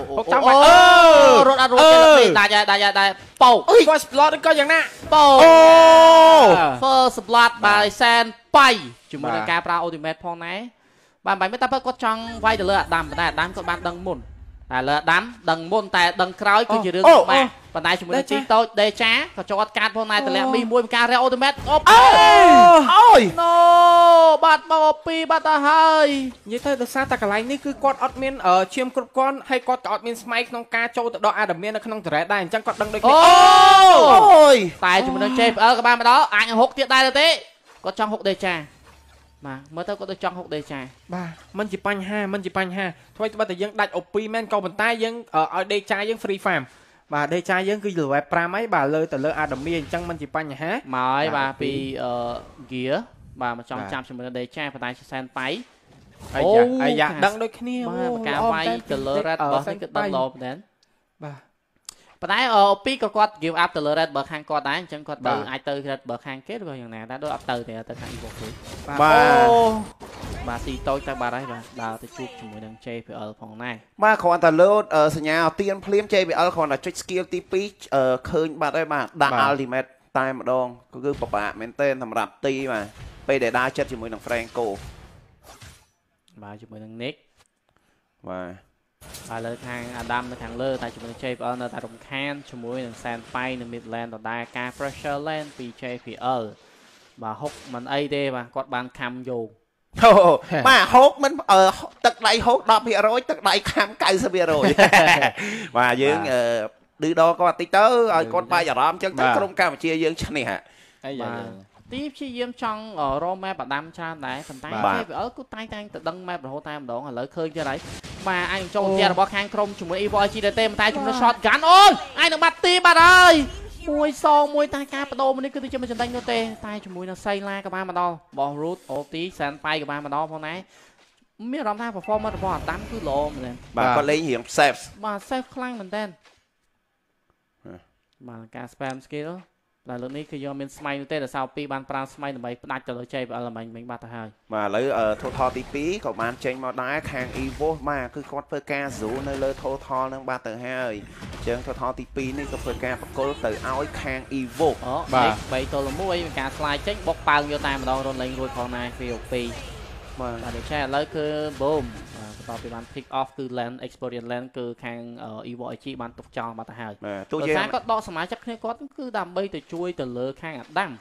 rồi đại bầu first blood cóយ៉ាងណា bầu first blood by Sen bay chúng mình ca pra ultimate phong này bạn bảy mươi tám có trong vay từ lơ Adam này Adam có bạn đằng mồn lơ đám đằng mồn tại đằng khói cứ chỉ được mà và này chúng mình chỉ tôi đề trá và cho card phong này từ lẹ mi mua ca ra ultimate ôi no bắt bao pi bắt ta hơi vậy thôi được sao ta cái nàyนี่คือគាត់អត់មានឈាមគ្រប់គ្រាន់ហើយគាត់ក៏អត់មានស្មៃក្នុងការចូលទៅដកអាដាមៀននៅក្នុងត្រេតដែរអញ្ចឹងគាត់ដឹងដូចគ្នាអូយតែជំនឿជេក៏បានម្ដងអាចហុកទៀតដែរទេគាត់ចង់ហុកដេចាបាទមើលទៅគាត់ទៅចង់ហុកដេចាបាទមិនជាបញ្ហាធ្វើឲ្យតែយើងដាច់អូពីមែនក៏ប៉ុន្តែយើងឲ្យដេចាយើង free farm បាទដេចាយើងគឺ level 5ហើយបាទលើទៅលើអាដាមៀនអញ្ចឹងមិនជាបញ្ហាមកហើយបាទពីgear បាទមកចង់ចាប់ជាមួយដេចាប៉ុន្តែសែនប៉ៃអាយ៉ាដឹងដូចគ្នាបាទការវាយទៅលើ red របស់នេះគឺដឹងលោមែនបាទប៉ុន្តែពីក៏គាត់ give up ទៅលើ red បើខាងគាត់ដែរអញ្ចឹងគាត់ទៅអាចទៅ red បើខាងគេឬក៏យ៉ាងណាតែដូចអត់ទៅទេទៅខាង evil គេបាទទីតូចតែបាត់ហើយបាទដើរទៅជួបជាមួយនឹង JPL ផងដែរបាទគ្រាន់តែលោតសញ្ញាទៀនភ្លាម JPL គ្រាន់តែចុច skill ទី2ឃើញបាត់ហើយបាទដាក់ ultimate តែម្ដងគឺពិបាកមែនទែនសម្រាប់ទីបាទពេលដែលដើរចិត្តជាមួយនឹង Franco បាទជាមួយនឹង Nick បាទលើខាង Adam នៅខាងលើតែជាមួយនឹង JPL នៅតែរំខានជាមួយនឹង Sandpay នៅ mid lane ដដែលការ pressure lane ពី JPL បាទហុកមិនអីទេបាទគាត់បានខំយកបាទហូបមិនទឹកដៃហូប 10% ទឹកដៃខាំ 90% បាទយើងឌឺដគាត់តិចទៅឲ្យគាត់បាយអារម្មណ៍អញ្ចឹងទៅក្រុមកម្ពុជាយើងឈ្នះបាទទីព្យាយាមចង់រក map អាដាមច្រើនដែរប៉ុន្តែ KPL គឺតែងទៅដឹង map រហូតតែម្ដងឥឡូវឃើញទៀតហើយបាទអាចចូលផ្ទះរបស់ខាងក្រុមជាមួយ Evil IG ដែរទេប៉ុន្តែជំនឿ shotgun អូយអាចនឹងបាត់ទីបាត់ហើយមួយតែការបដូរនេះគឺទៅជាមិនចំណេញនោះទេតែជាមួយនឹងសៃឡាក៏បានមកដល់បោះ root OT សែនប៉ៃក៏បានមកដល់ផងដែរមានអារម្មណ៍ថា performance របស់អាដាមគឺល្អមែនបាទគាត់លេងរៀង safe បាទ safe ខ្លាំងមែនតើបាទការ spam skill តែលើនេះគឺយកមានស្មៃនោះទេដល់សៅ2បានប្រើស្មៃដើម្បីផ្ដាច់ទៅលើ JPL មិញបាត់ទៅហើយបាទឥឡូវ total ទី2ក៏បានចេញមកដែរខាង Evo បាទគឺគាត់ធ្វើការ zoom នៅលើ total នឹងបាត់ទៅហើយអញ្ចឹង total ទី2នេះក៏ធ្វើការបកគលទៅឲ្យខាង Evo បាទ3ទល់1មានការ slide ចេញបុកប៉ើងយកតែម្ដងរនលេងរួចផងដែរ VOP បាទដូច្នេះឥឡូវគឺ boom បន្ទាប់ពីបាន pick off គឺ land experience land គឺខាង Evo IG បានទុកចោលបាត់ទៅហើយទោះយ៉ាងណាគាត់ដកសមាជិកគ្នាគាត់គឺដើម្បីទៅជួយទៅលើខាងអាដាំ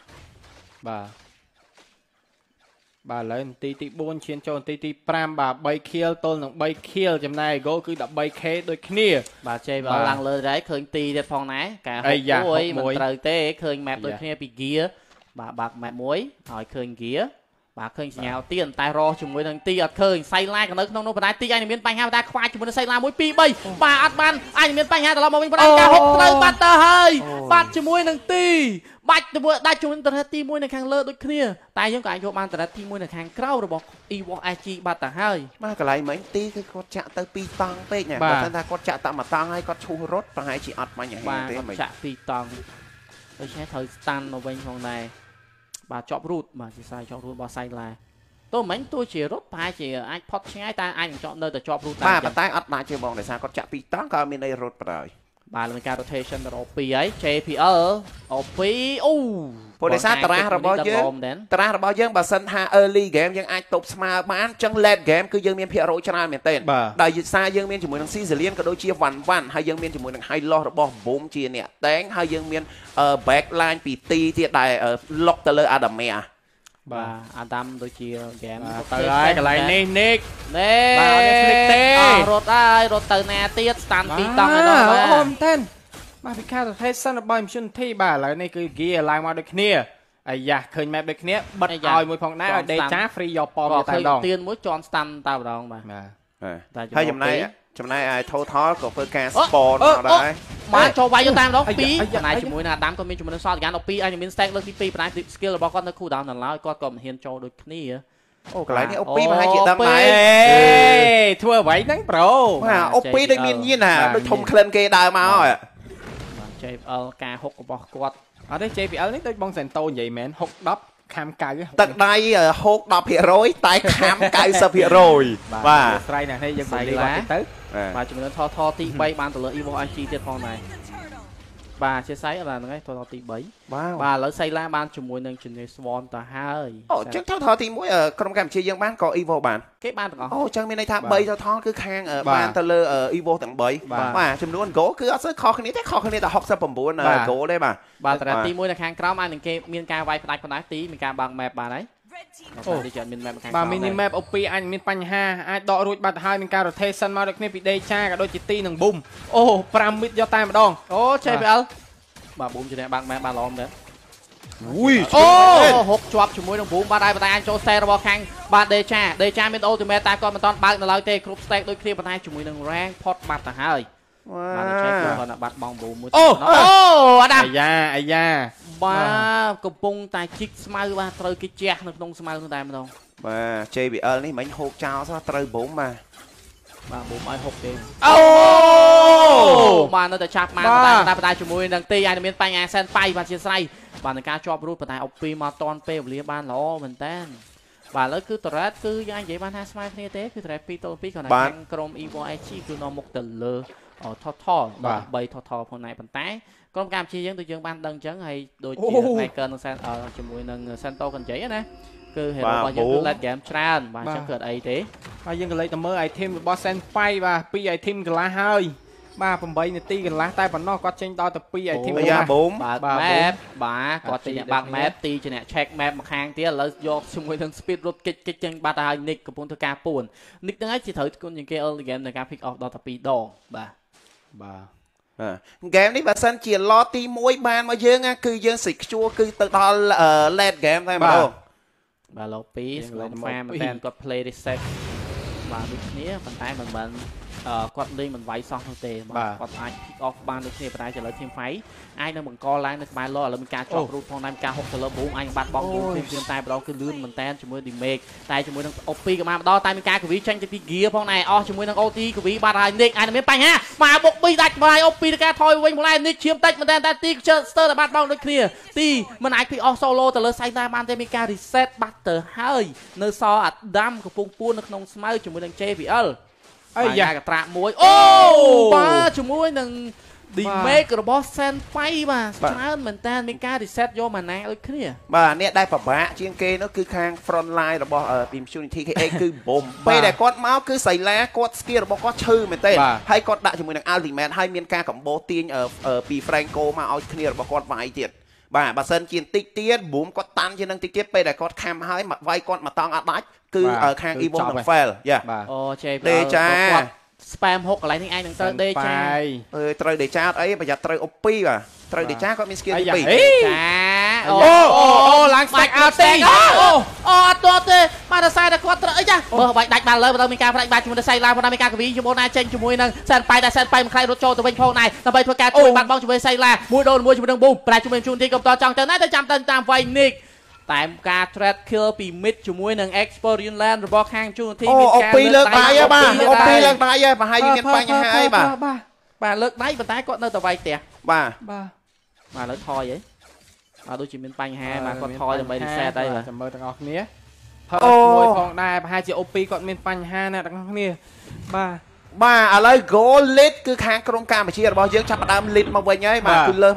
បាទឥឡូវនាទីទី4ឈានចូលនាទីទី5បាទ3 kill ទល់នឹង3 kill ចំណែក goal គឺ 13k ដូចគ្នាបាទ JPL ឡើងលើដែរឃើញទីទៀតផងដែរការហុកមួយមិនត្រូវទេឃើញ map ដូចគ្នាពី gear បាទបាក់ map មួយហើយឃើញ gear បាទឃើញសញ្ញាទៀនតែរកជាមួយនឹងទីអត់ឃើញសៃឡាក៏នៅក្នុងនោះប៉ុន្តែទីអាចនឹងមានបញ្ហាតែខ្វាយជាមួយនឹងសៃឡា1 2 3បាទអត់បានអាចនឹងមានបញ្ហាត្រឡប់មកវិញប៉ុន្តែការហុកត្រូវបាត់ទៅហើយបាត់ជាមួយនឹងទីបាច់ទៅដាច់ជាមួយនឹងត្រេតទី1នៅខាងលើដូចគ្នាតែយើងក៏អាចយកបានត្រេតទី1នៅខាងក្រៅរបស់ Evo IG បាត់ទៅហើយបាទកន្លែងមិញទីគឺគាត់ចាក់ទៅ2តង់ពេកណាបើមិនថាគាត់ចាក់តែ1តង់ហើយគាត់ឈូសរត់ប្រហែលជាអត់បញ្ហាទេមិនចាក់2តង់ដូច្នេះត្រូវ stand មកវិញផងដែរបាទជាប់រូតបាទជាសាយជាប់រូតរបស់សៃឡាតោះមិញទោះជារត់ប្រហែលជាអាចផុតឆ្ងាយតែអាចនឹងចောက်នៅតែជាប់រូតដែរបាទប៉ុន្តែអត់ដាច់ទេបងដោយសារគាត់ចាក់2តង់ក៏មានន័យរត់បណ្ដោយបាទមានការ rotation ទៅ OP ហើយ JPL OP អូព្រោះដោយសារតារាងរបស់យើងបើសិនថា early game យើងអាចទប់ស្មើបានអញ្ចឹង late game គឺយើងមានភាគរយច្រើនមែនទែនដោយយសារយើងមានជាមួយនឹង Cizilian ក៏ដូចជា One ហើយយើងមានជាមួយនឹង High Loss របស់ Boom ជាអ្នកតែងហើយយើងមាន backline ពីទីទៀតដែល lock ទៅលើ Adamia បាទអាដាមដូចជា game ទៅហើយកន្លែងនេះ Nick បាទអត់ Nick ទេរត់ហើយរត់ទៅណាទៀត stand 2តង់ហើយដល់អូមែនទែនបាទពីខាង rotation របស់ Immunity បាទឥឡូវនេះគឺ gear ឡើងមកដូចគ្នាអាយ៉ាឃើញ map ដូចគ្នាបិទឲ្យមួយផងដែរឲ្យ data free យកប៉មតែម្ដងទៀនមួយជន់ stand តែម្ដងបាទហើយចំណែកឯ total ក៏ធ្វើការ spawn មកដែរបានចូលវាយទៅតាមម្ដង2ចំណែកជាមួយនឹងអាដាមក៏មានជាមួយនឹង shot កាន់12អាចមាន stack លើកទី2ប៉ុន្តែ skill របស់គាត់នៅ cool down ដល់ឡើយគាត់ក៏មិនហ៊ានចូលដូចគ្នាអូកន្លែងនេះ OP ប្រហែលជាដឹងដែរធ្វើអ្វីហ្នឹងប្រូបាទ OP ដូចមានញៀនណាដូចធំក្លិនគេដើរមក JPL ការហុករបស់គាត់អត់ទេ JPL នេះដូចបងសែនតូនិយាយមែន6 10ខាំ9 ទឹកដៃហូក 10% តែខាំ 90% បាទស្រ័យណាស់នេះយើងនិយាយគាត់ទៅបាទជំនឿថថទី3បានទៅលើ Evo IG ទៀតផងដែរបាទជាស្អីបាទហ្នឹងហើយថទី3បាទឥឡូវសៃឡាបានជាមួយនឹងជំនឿ Swan ទៅហើយអូចឹងថទី1ក្រុមកម្ពុជាយើងបានក៏ Evo បានគេបានទាំងអស់អូចឹងមានន័យថា3ថគឺខាងបានទៅលើ Evo ទាំង3បាទចំនួន goal គឺអត់សូវខុសគ្នាទេខុសគ្នាតែ69 goal ទេបាទតាទី1នៅខាងក្រោមអាចនឹងគេមានការវាយផ្ដាច់ផ្ដាច់ទីមានការបើក map បានហើយអូទីច្រើនមាន map ខាងក្រោមបាទ mini map អូពីអាចមានបញ្ហាអាចដករួចបាត់ហើយមានការ rotation មកដូចគ្នាពីដេចាក៏ដូចជាទីនឹង boom អូ5 mid យកតែម្ដងអូ JPL បាទ boom ជំនះបាក់ map បានល្អមែនអូយអូហុកជាប់ជាមួយនឹង boom បាទហើយតែអាចចូល stay របស់ខាងបាទ decha មាន ultimate តែគាត់មិនទាន់បើកនៅឡើយទេគ្រប់ stack ដូចគ្នាប៉ុន្តែជាមួយនឹង rank pot បាត់ទៅហើយបាទចេះគាត់បាត់បង boom មួយអូអាដាមអាយ៉ាបាទកំពុងតែជីកស្មៅបាទត្រូវគេជះនៅក្នុងស្មៅនោះតែម្ដងបាទ JBL នេះមិញហូបចោលសោះត្រូវ boom បាទ boom ឲ្យហុកទេអូបាទនៅតែចាប់បានតែជាមួយនឹងទីអាចមានបញ្ហាសែនប៉ៃបាទជាស្រ័យបាទនឹងការជាប់រូតប៉ុន្តែអុកពីមកតន់ពេលវេលាបានល្អមែនតើបាទឥឡូវគឺតរ៉េតគឺយ៉ាងនិយាយបានថាស្មើគ្នាទេគឺតរ៉េត2 ទល់ 2 គ្រាន់តែខាងក្រុម Evo IG គឺនាំមុខទៅលើtotal បាទ3 total ផងដែរប៉ុន្តែក្រុមកម្ពុជាយើងដូចយើងបានដឹងអញ្ចឹងហើយដូចជា Maker នឹងជាមួយនឹង Santo កញ្ជ័យណាគឺ hero របស់យើងគឺ late game ច្រើនបាទអញ្ចឹងគឺអត់អីទេបាទយើងក៏លេខទៅមើល item របស់ Senpai បាទ2 item កន្លះហើយបាទ8នាទីកន្លះតែប៉ុណ្ណោះគាត់ចេញដល់ទៅ2 item កន្លះ boom បាទ map បាទគាត់ចេញបាក់ map ទីជាអ្នក check map ម្ខាងទៀតឥឡូវយកជាមួយនឹង speed រត់កិច្ចចេញបាត់ទៅហើយ Nick កំពុងធ្វើការពួន Nick ហ្នឹងហើយជាត្រូវគុណជាងគេ early game ในការ pick off ដល់ទៅ2ដងបាទហ្គេមនេះបើសិនជា lot ទី1បានមកយើងគឺយើងសិចខ្ជួគឺទៅដល់ late game តែម្ដងបាទ lot 2 slow farm មែនគាត់ play reset បាទដូចគ្នាប៉ុន្តែមិនបានគាត់លេងមិនវាយសោះនោះទេបាទគាត់អាច pick off បានដូចគ្នាប៉ុន្តែឥឡូវ team fight អាចនឹងបង្កឡើងនៅក្បែរ lot ឥឡូវមានការជាប់រូតផងដែរមានការហុកទៅលើ boom អាចបាត់បង់ boom ព្រាមតែម្ដងគឺលឿនមែនតើជាមួយ damage តែជាមួយនឹង OP ក៏មកម្ដងតែមានការកវីចេញទៅពី gear ផងដែរអស់ជាមួយនឹង OT កវីបាត់ហើយ Nick អាចនឹងមានបញ្ហាមកបុក2ដាច់បាយ OP ទៅការថយវិញផងដែរ Nick ឈាមតិចមែនតើតែទី Chester តែបាត់បង់ដូចគ្នាទីមិនអាច pick off solo ទៅលើ side បានទេមានការ reset បាត់ទៅហើយនៅសល់អាដាមកំពុងពួននៅក្នុងស្មៅជាមួយនឹង JPLអីយ៉ាកត្រាក់មួយអូបាទជាមួយនឹង damage របស់ Senpai បាទច្រើនមែនតើមានការ reset យកម៉ាណាដូចគ្នាបាទអ្នកដែលពិបាកជាងគេនោះគឺខាង front line របស់ team Unity KX គឺ bomb ពេលដែលគាត់មកគឺសៃឡាគាត់ skill របស់គាត់ឈឺមែនទេហើយគាត់ដាក់ជាមួយនឹង ultimate ហើយមានការកម្បោទាញពី Franco មកឲ្យគ្នារបស់គាត់វាយទៀតបាទបើសិនជាបន្តិចទៀត boom គាត់តាន់ជានឹងតិចទៀតពេលដែលគាត់ខំហើយវាយគាត់មកតង់អត់ដាច់គឺខាង Evo នឹង fail យ៉ាអូ Decha spam 6កន្លែងនេះឯងនឹងត្រូវ Decha ត្រូវ Decha អត់អីប្រយ័ត្នត្រូវ OP បាទត្រូវ Decha គាត់មាន skill ទី2 Decha អូឡើង stack out ទេអូអត់ទាត់ទេបាទតែតែគាត់ត្រូវអីចាមើលបាយដាច់បានលើបន្តមានការផ្ដាច់បាត់ជាមួយនឹងសៃឡាផងដែរមានការកវីជាមួយណាចេញជាមួយនឹងសែនប៉ៃតែសែនប៉ៃមួយខ្លាយរត់ចូលទៅវិញផងដែរដើម្បីធ្វើការជួយបាត់បង់ជាមួយសៃឡាមួយដូលមួយជាមួយនឹង boom ប្រែជាមួយជួនទីក៏បន្តចង់ទៅណាតែចាំតាមវាយ Nick តែការ threat kill ពី mid ជាមួយនឹង Experience Land របស់ខាងជួនទីមានការលើកដៃបាទអូពីលើកដៃហើយប្រហែលមានបញ្ហាអីបាទលើកដៃប៉ុន្តែគាត់នៅតែវាយផ្ទះបាទលើកថយហីបាទដូចជាមានបញ្ហាបាទគាត់ថយដើម្បី reset អីបាទចាំមើលទាំងអស់គ្នាមួយផងដែរប្រហែលជា OP គាត់មានបញ្ហាណាទាំងអស់គ្នាបាទឥឡូវ goal lead គឺខាងក្រុមកម្ពុជារបស់យើងចាប់ផ្ដើម lead មកវិញហើយបាទគឺលើស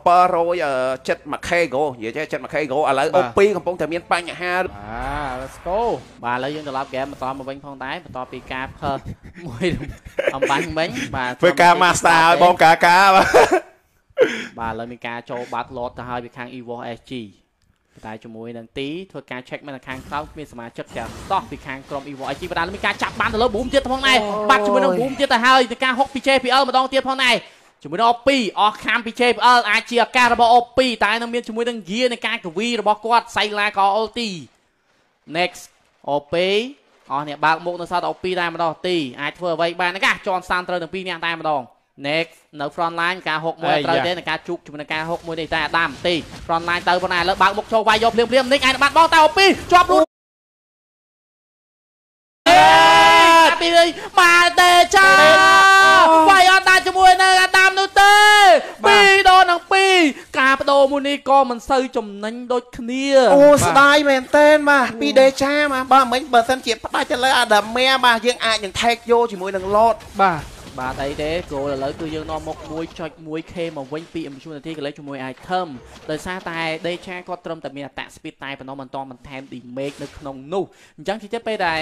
771k goal និយាយចេះ 71k goal ឥឡូវ OP កំពុងតែមានបញ្ហា let's go បាទឥឡូវយើងត្រឡប់ game បន្តមកវិញផងដែរបន្ទាប់ពីការផើមួយអំបញ្ញមិញបាទធ្វើការ master ឲ្យបងកាបាទឥឡូវមានការចូលបាត់ lot ទៅហើយពីខាង Evo SG តែជាមួយនឹងទីធ្វើការ check នៅខាងក្រោមមានសមាជិកទាំងតោះពីខាងក្រុម Evo IG បណ្ដាលមានការចាប់បានទៅលើ boom ទៀតផងដែរបាត់ជាមួយនឹង boom ទៀតទៅហើយទៅការហុកពី JPL ម្ដងទៀតផងដែរជាមួយនឹង OP អស់ខាំពី JPL អាចជាអាការរបស់ OP តែនឹងមានជាមួយនឹង gear នៃការកវីរបស់គាត់សៃឡាក៏ ulti next OP អស់អ្នកបើកមុខនៅសត OP តែម្ដងទីអាចធ្វើអ្វីបានណាជន់សានត្រូវទាំងពីរអ្នកតែម្ដងnext នៅ front line ការហុកមួយត្រូវទេនឹងការជុកជាមួយនឹងការហុកមួយនេះតែអាដាមទី front line ទៅប៉ុណ្ណាឥឡូវបើកមុខចូលវាយយកភ្លាមNick អាចបាត់បង់តែ OP ជាប់រូតពីបាទទេចាវាយអត់ដាច់ជាមួយនឹងអាដាមនោះទេ2-1 កាបដូរមួយនេះក៏មិនសូវចំណេញដូចគ្នាអូស្ដាយមែនតើបាទពីដេឆាបាទបើមិនបើសិនជាផ្ដាច់ទៅលើអាដាមៀបាទយើងអាចនឹងថែកយកជាមួយនឹងឡតបាទអីទេគោលឥឡូវគឺយើងនាំមក 1.1k មកវិញពី MQ នាទីកន្លែងជាមួយ item ដោយសារតែ Decha គាត់ត្រឹមតែមានអត្ត speed តែប៉ុណ្ណោះមិនតបន្ថែម damage នៅក្នុងនោះអញ្ចឹងទីទៀតពេលដែល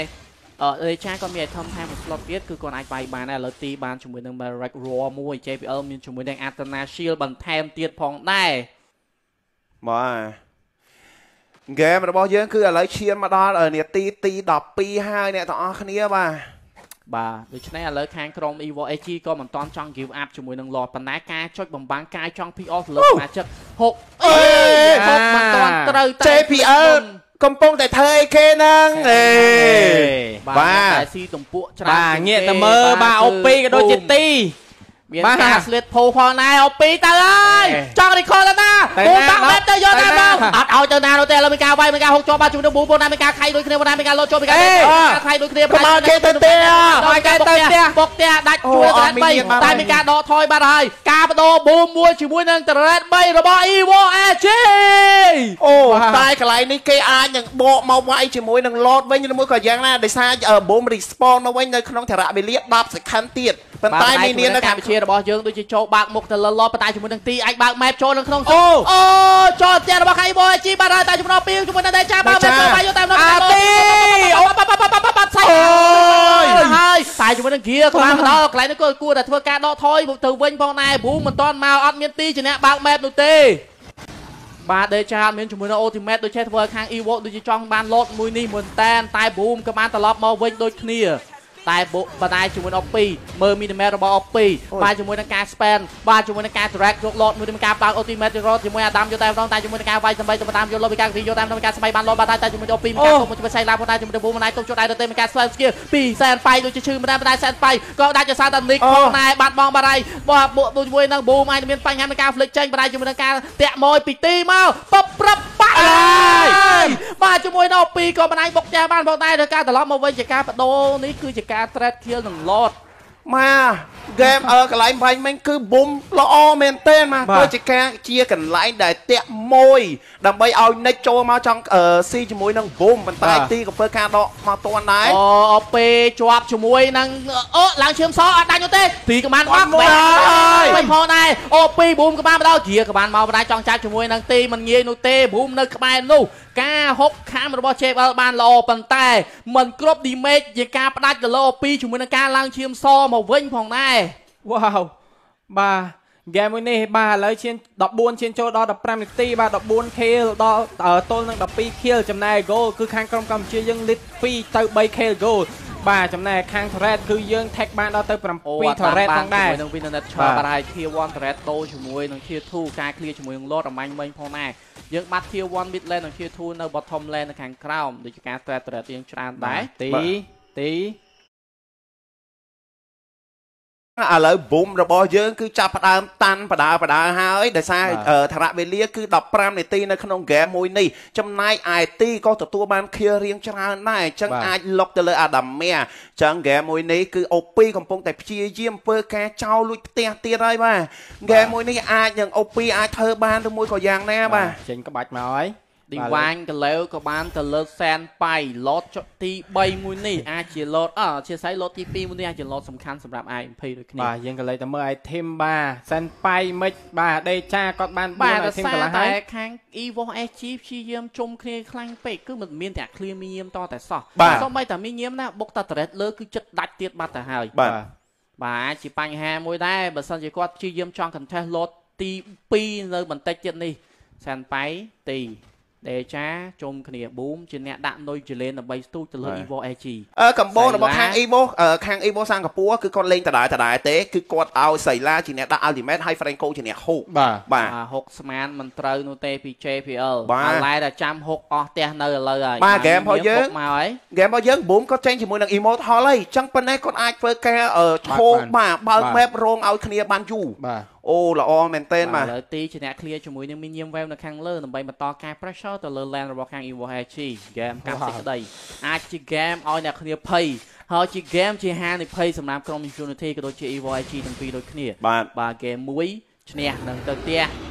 Decha គាត់មាន item ថែមមួយ slot ទៀតគឺគាត់អាចបាយបានដែរឥឡូវទីបានជាមួយនឹង Barrack Raw មួយ JPL មានជាមួយនឹង Athena Shield បន្ថែមទៀតផងដែរបាទហ្គេមរបស់យើងគឺឥឡូវឈានមកដល់នាទីទី 12 ហើយអ្នកទាំងអស់គ្នាបាទដូច្នេះឥឡូវខាងក្រុម Evo AG ក៏មិនតន់ចង់ give up ជាមួយនឹង Lord ប៉ុន្តែការចុចបំបាំងការចង់ PO លើសមាជិក6មិនតន់ត្រូវតែ JPL កំពុងតែធ្វើអីគេហ្នឹងបាទតែស៊ីទំពួកច្រើនងាកទៅមើលបាទ OP ក៏ដូចជាទីមានការស្លៀតភោផងដែរ OP ទៅហើយចង់ record ទៅណាបូមដាក់បែបទៅយកតាមមកអត់ឲ្យទៅណានោះទេឥឡូវមានការវាយមានការហុកជាប់បាត់ជាមួយនឹងបូមប៉ុន្តែមានការខៃដូចគ្នាប៉ុន្តែមានការលោតចូលមានការខៃដូចគ្នាប្រហែលគេទៅទេឲ្យគេទៅផ្ទះបុកផ្ទះដាច់ជួយត្រេត3តែមានការដកថយបាត់ហើយការបដូរបូមមួយជាមួយនឹងត្រេត3របស់ Evo AG អូតែកន្លែងនេះគេអាចនឹងបកមកវាយជាមួយនឹង Lord វិញឬមួយក៏យ៉ាងណាដោយសារបូម respawn មកវិញនៅក្នុងថរៈវេលា10 second ទៀតប៉ុន្តែមាននៅកម្ពុជារបស់យើងដូចជាចូលបើកមុខទៅលើ Lord ប៉ុន្តែជាមួយនឹងទីអាចបើក map ចូលនៅក្នុងអូចូលផ្ទះរបស់ Evo AG បាត់ហើយតែចំណោពីជាមួយនឹង Decha បើក map ចូលបាយយកតាមនោះទីអូបាត់សាច់ហើយតែជាមួយនឹង Gear ក៏បានមកដល់កន្លែងនេះគួរតែធ្វើការដកថយទៅវិញផងដែរព្រោះមិនទាន់មកអត់មានទីជាអ្នកបើក map នោះទេបាទ Decha មានជាមួយនឹង Ultimate ដូចជាធ្វើឲ្យខាង Evo ដូចជាចង់បាន load មួយនេះមិនតែនតែ Boom ក៏បានត្រឡប់មកវិញដូចគ្នាតែបណ្ដាជាមួយនឹង OP មើល minimap របស់ OP បាទជាមួយនឹងការ spam បាទជាមួយនឹងការ drag យក load មួយនឹងការបើក ultimate យកជាមួយអាដាមយកតែម្ដងតែជាមួយនឹងការវាយដើម្បីទៅតាមយក load ពីការយកតាមការស្បៃបាន load បាទតែជាមួយនឹង OP មានការគុំជាមួយផ្សេងឡើងប៉ុន្តែជាមួយនឹង Boom មិនអាចទុកចូលដែរទៅមានការ spam skill ពីសែនប៉ៃដូចជាឈឺមិនដែរប៉ុន្តែសែនប៉ៃក៏ដាច់ចសាតា Nick ផងដែរបាត់បង់បាត់ហើយបាទជាមួយនឹង Boom អាចមានបញ្ហានៃការ flick ចេញបណ្ដាជាមួយនឹងការតាក់ម៉ួយពីទីមកពប់ព្រឹបបាក់ហើយបាទជាមួយនឹង OP ក៏មិនអាចបុកចាស់បានផងដែរដល់ការត្រឡប់មកវិញជាការបដូរនេះគឺជាការ threat kill នឹង Lord មកហ្គេមកន្លែងបាញ់មិញគឺប៊ុំល្អមែនទែនមកដូចជាការជាកន្លែងដែលតាក់មួយដើម្បីឲ្យនិចចូលមកចង់ស៊ីជាមួយនឹងប៊ុំប៉ុន្តែទីក៏ធ្វើការដកមកតន់ដែរអូពេលជាប់ជាមួយនឹងឡើងឈាមសអត់ដាច់នោះទេទីក៏បានអត់វិញផងដែរអូពីប៊ុំក៏បានមកដល់ជាក៏បានមកបណ្ដាចង់ចាប់ជាមួយនឹងទីមិនងាយនោះទេប៊ុំនៅក្បែរនោះការហុកខាំរបស់ JBL បានល្អប៉ុន្តែមិនគ្រប់ damage ជាការផ្ដាច់ទៅលើ OP ជាមួយនឹងការឡើងឈាមសមកវិញផងដែរវ៉ាវបាទហ្គេមមួយនេះបាទឥឡូវឈាន14ឈានចូលដល់15នាទីបាទ14 kill ដល់ទល់នឹង12 kill ចំណែក goal គឺខាងក្រុមកម្ពុជាយើង lead 2ទៅ3 kill goal បាទចំណែកខាង Thread គឺយើង tag បានដល់ទៅ7 Thread ផងដែរជាមួយនឹង Winnet ឆ្លងបាត់ហើយ Tier 1 Thread ដូរជាមួយនឹង Tier 2ការ clear ជាមួយនឹង Lord រមាញ់មិញផងដែរយើងបាត់ Tier 1 mid lane និង Tier 2 នៅ bottom lane នៅខាងក្រោមដូចជាការ Thread យើងច្រើនដែរទីឥឡូវប៊ុំរបស់យើងគឺចាប់ផ្ដើមតាន់បដាហើយដោយសារថរៈវេលាគឺ15នាទីនៅក្នុងហ្គេមមួយនេះចំណែកឯទីក៏ទទួលបានខៀលរៀងច្រើនដែរអញ្ចឹងអាចលុកទៅលើអាដាមៀអញ្ចឹងហ្គេមមួយនេះគឺ OP កំពុងតែព្យាយាមធ្វើការចោលលួចផ្ទះទៀតហើយបាទហ្គេមមួយនេះអាចនឹង OP អាចធ្វើបានឬមួយក៏យ៉ាងណាបាទចេញក្បាច់មកហើយឌីវ៉ាញកលេវក៏បានទៅលើសែនប៉ៃឡតទី3មួយនេះអាចជាឡតជាស្អីឡតទី2មួយនេះអាចជាឡតសំខាន់សម្រាប់ IMP ដូចគ្នាបាទយើងក៏លេខទៅមើល item បាទសែនប៉ៃមិនបាទដេចាគាត់បាន4 item កន្លះហើយតែខាង Evo SG ព្យាយាមជុំគ្នាខ្លាំងពេកគឺមិនមានតែ clear មីញៀមតតែសោះសូម្បីតែមីញៀមណាបុកតា turret លើគឺចិត្តដាច់ទៀតបាត់ទៅហើយបាទជាបញ្ហាមួយដែរបើសិនជាគាត់ព្យាយាមចង់ contest ឡតទី2នៅបន្តិចទៀតនេះសែនប៉ៃទីDecha ជុំគ្នា Boom ជាអ្នកដាក់ Noise Jelen ដើម្បីស្ទូចទៅលើ Evo AG កម្ពុជារបស់ខាង Evo សិង្ហបុរីគឺគាត់លេងដដែលទេគឺគាត់ឲ្យសៃឡាជាអ្នកដាក់ Ultimate ហើយ Franco ជាអ្នកហុកបាទហុកស្មានមិនត្រូវនោះទេពី JPL អាឡែតែចាំហុកអស់ផ្ទះនៅឥឡូវហើយបាទហ្គេមរបស់យើង Boom គាត់ចេញជាមួយនឹង Immortal ហើយអញ្ចឹងប៉ុណ្ណេះគាត់អាចធ្វើការឈោបាទបើក map រងឲ្យគ្នាបានយូរបាទអូល្អមែនទែនបាទឥឡូវទីជាអ្នក clear ជាមួយនឹង Minium Wave នៅខាងលើដើម្បីបន្តការ pressure ទៅលើ lane របស់ខាង Evo AG ហ្គេមកាប់សេចក្តីអាចជា game ឲ្យអ្នកគ្នាភ័យហើយជា game ជាហានិភ័យសម្រាប់ក្រុម Infinity ក៏ដូចជា Evo AG ទាំងពីរដូចគ្នាបាទ game 1ឈ្នះនឹងទៅផ្ទះ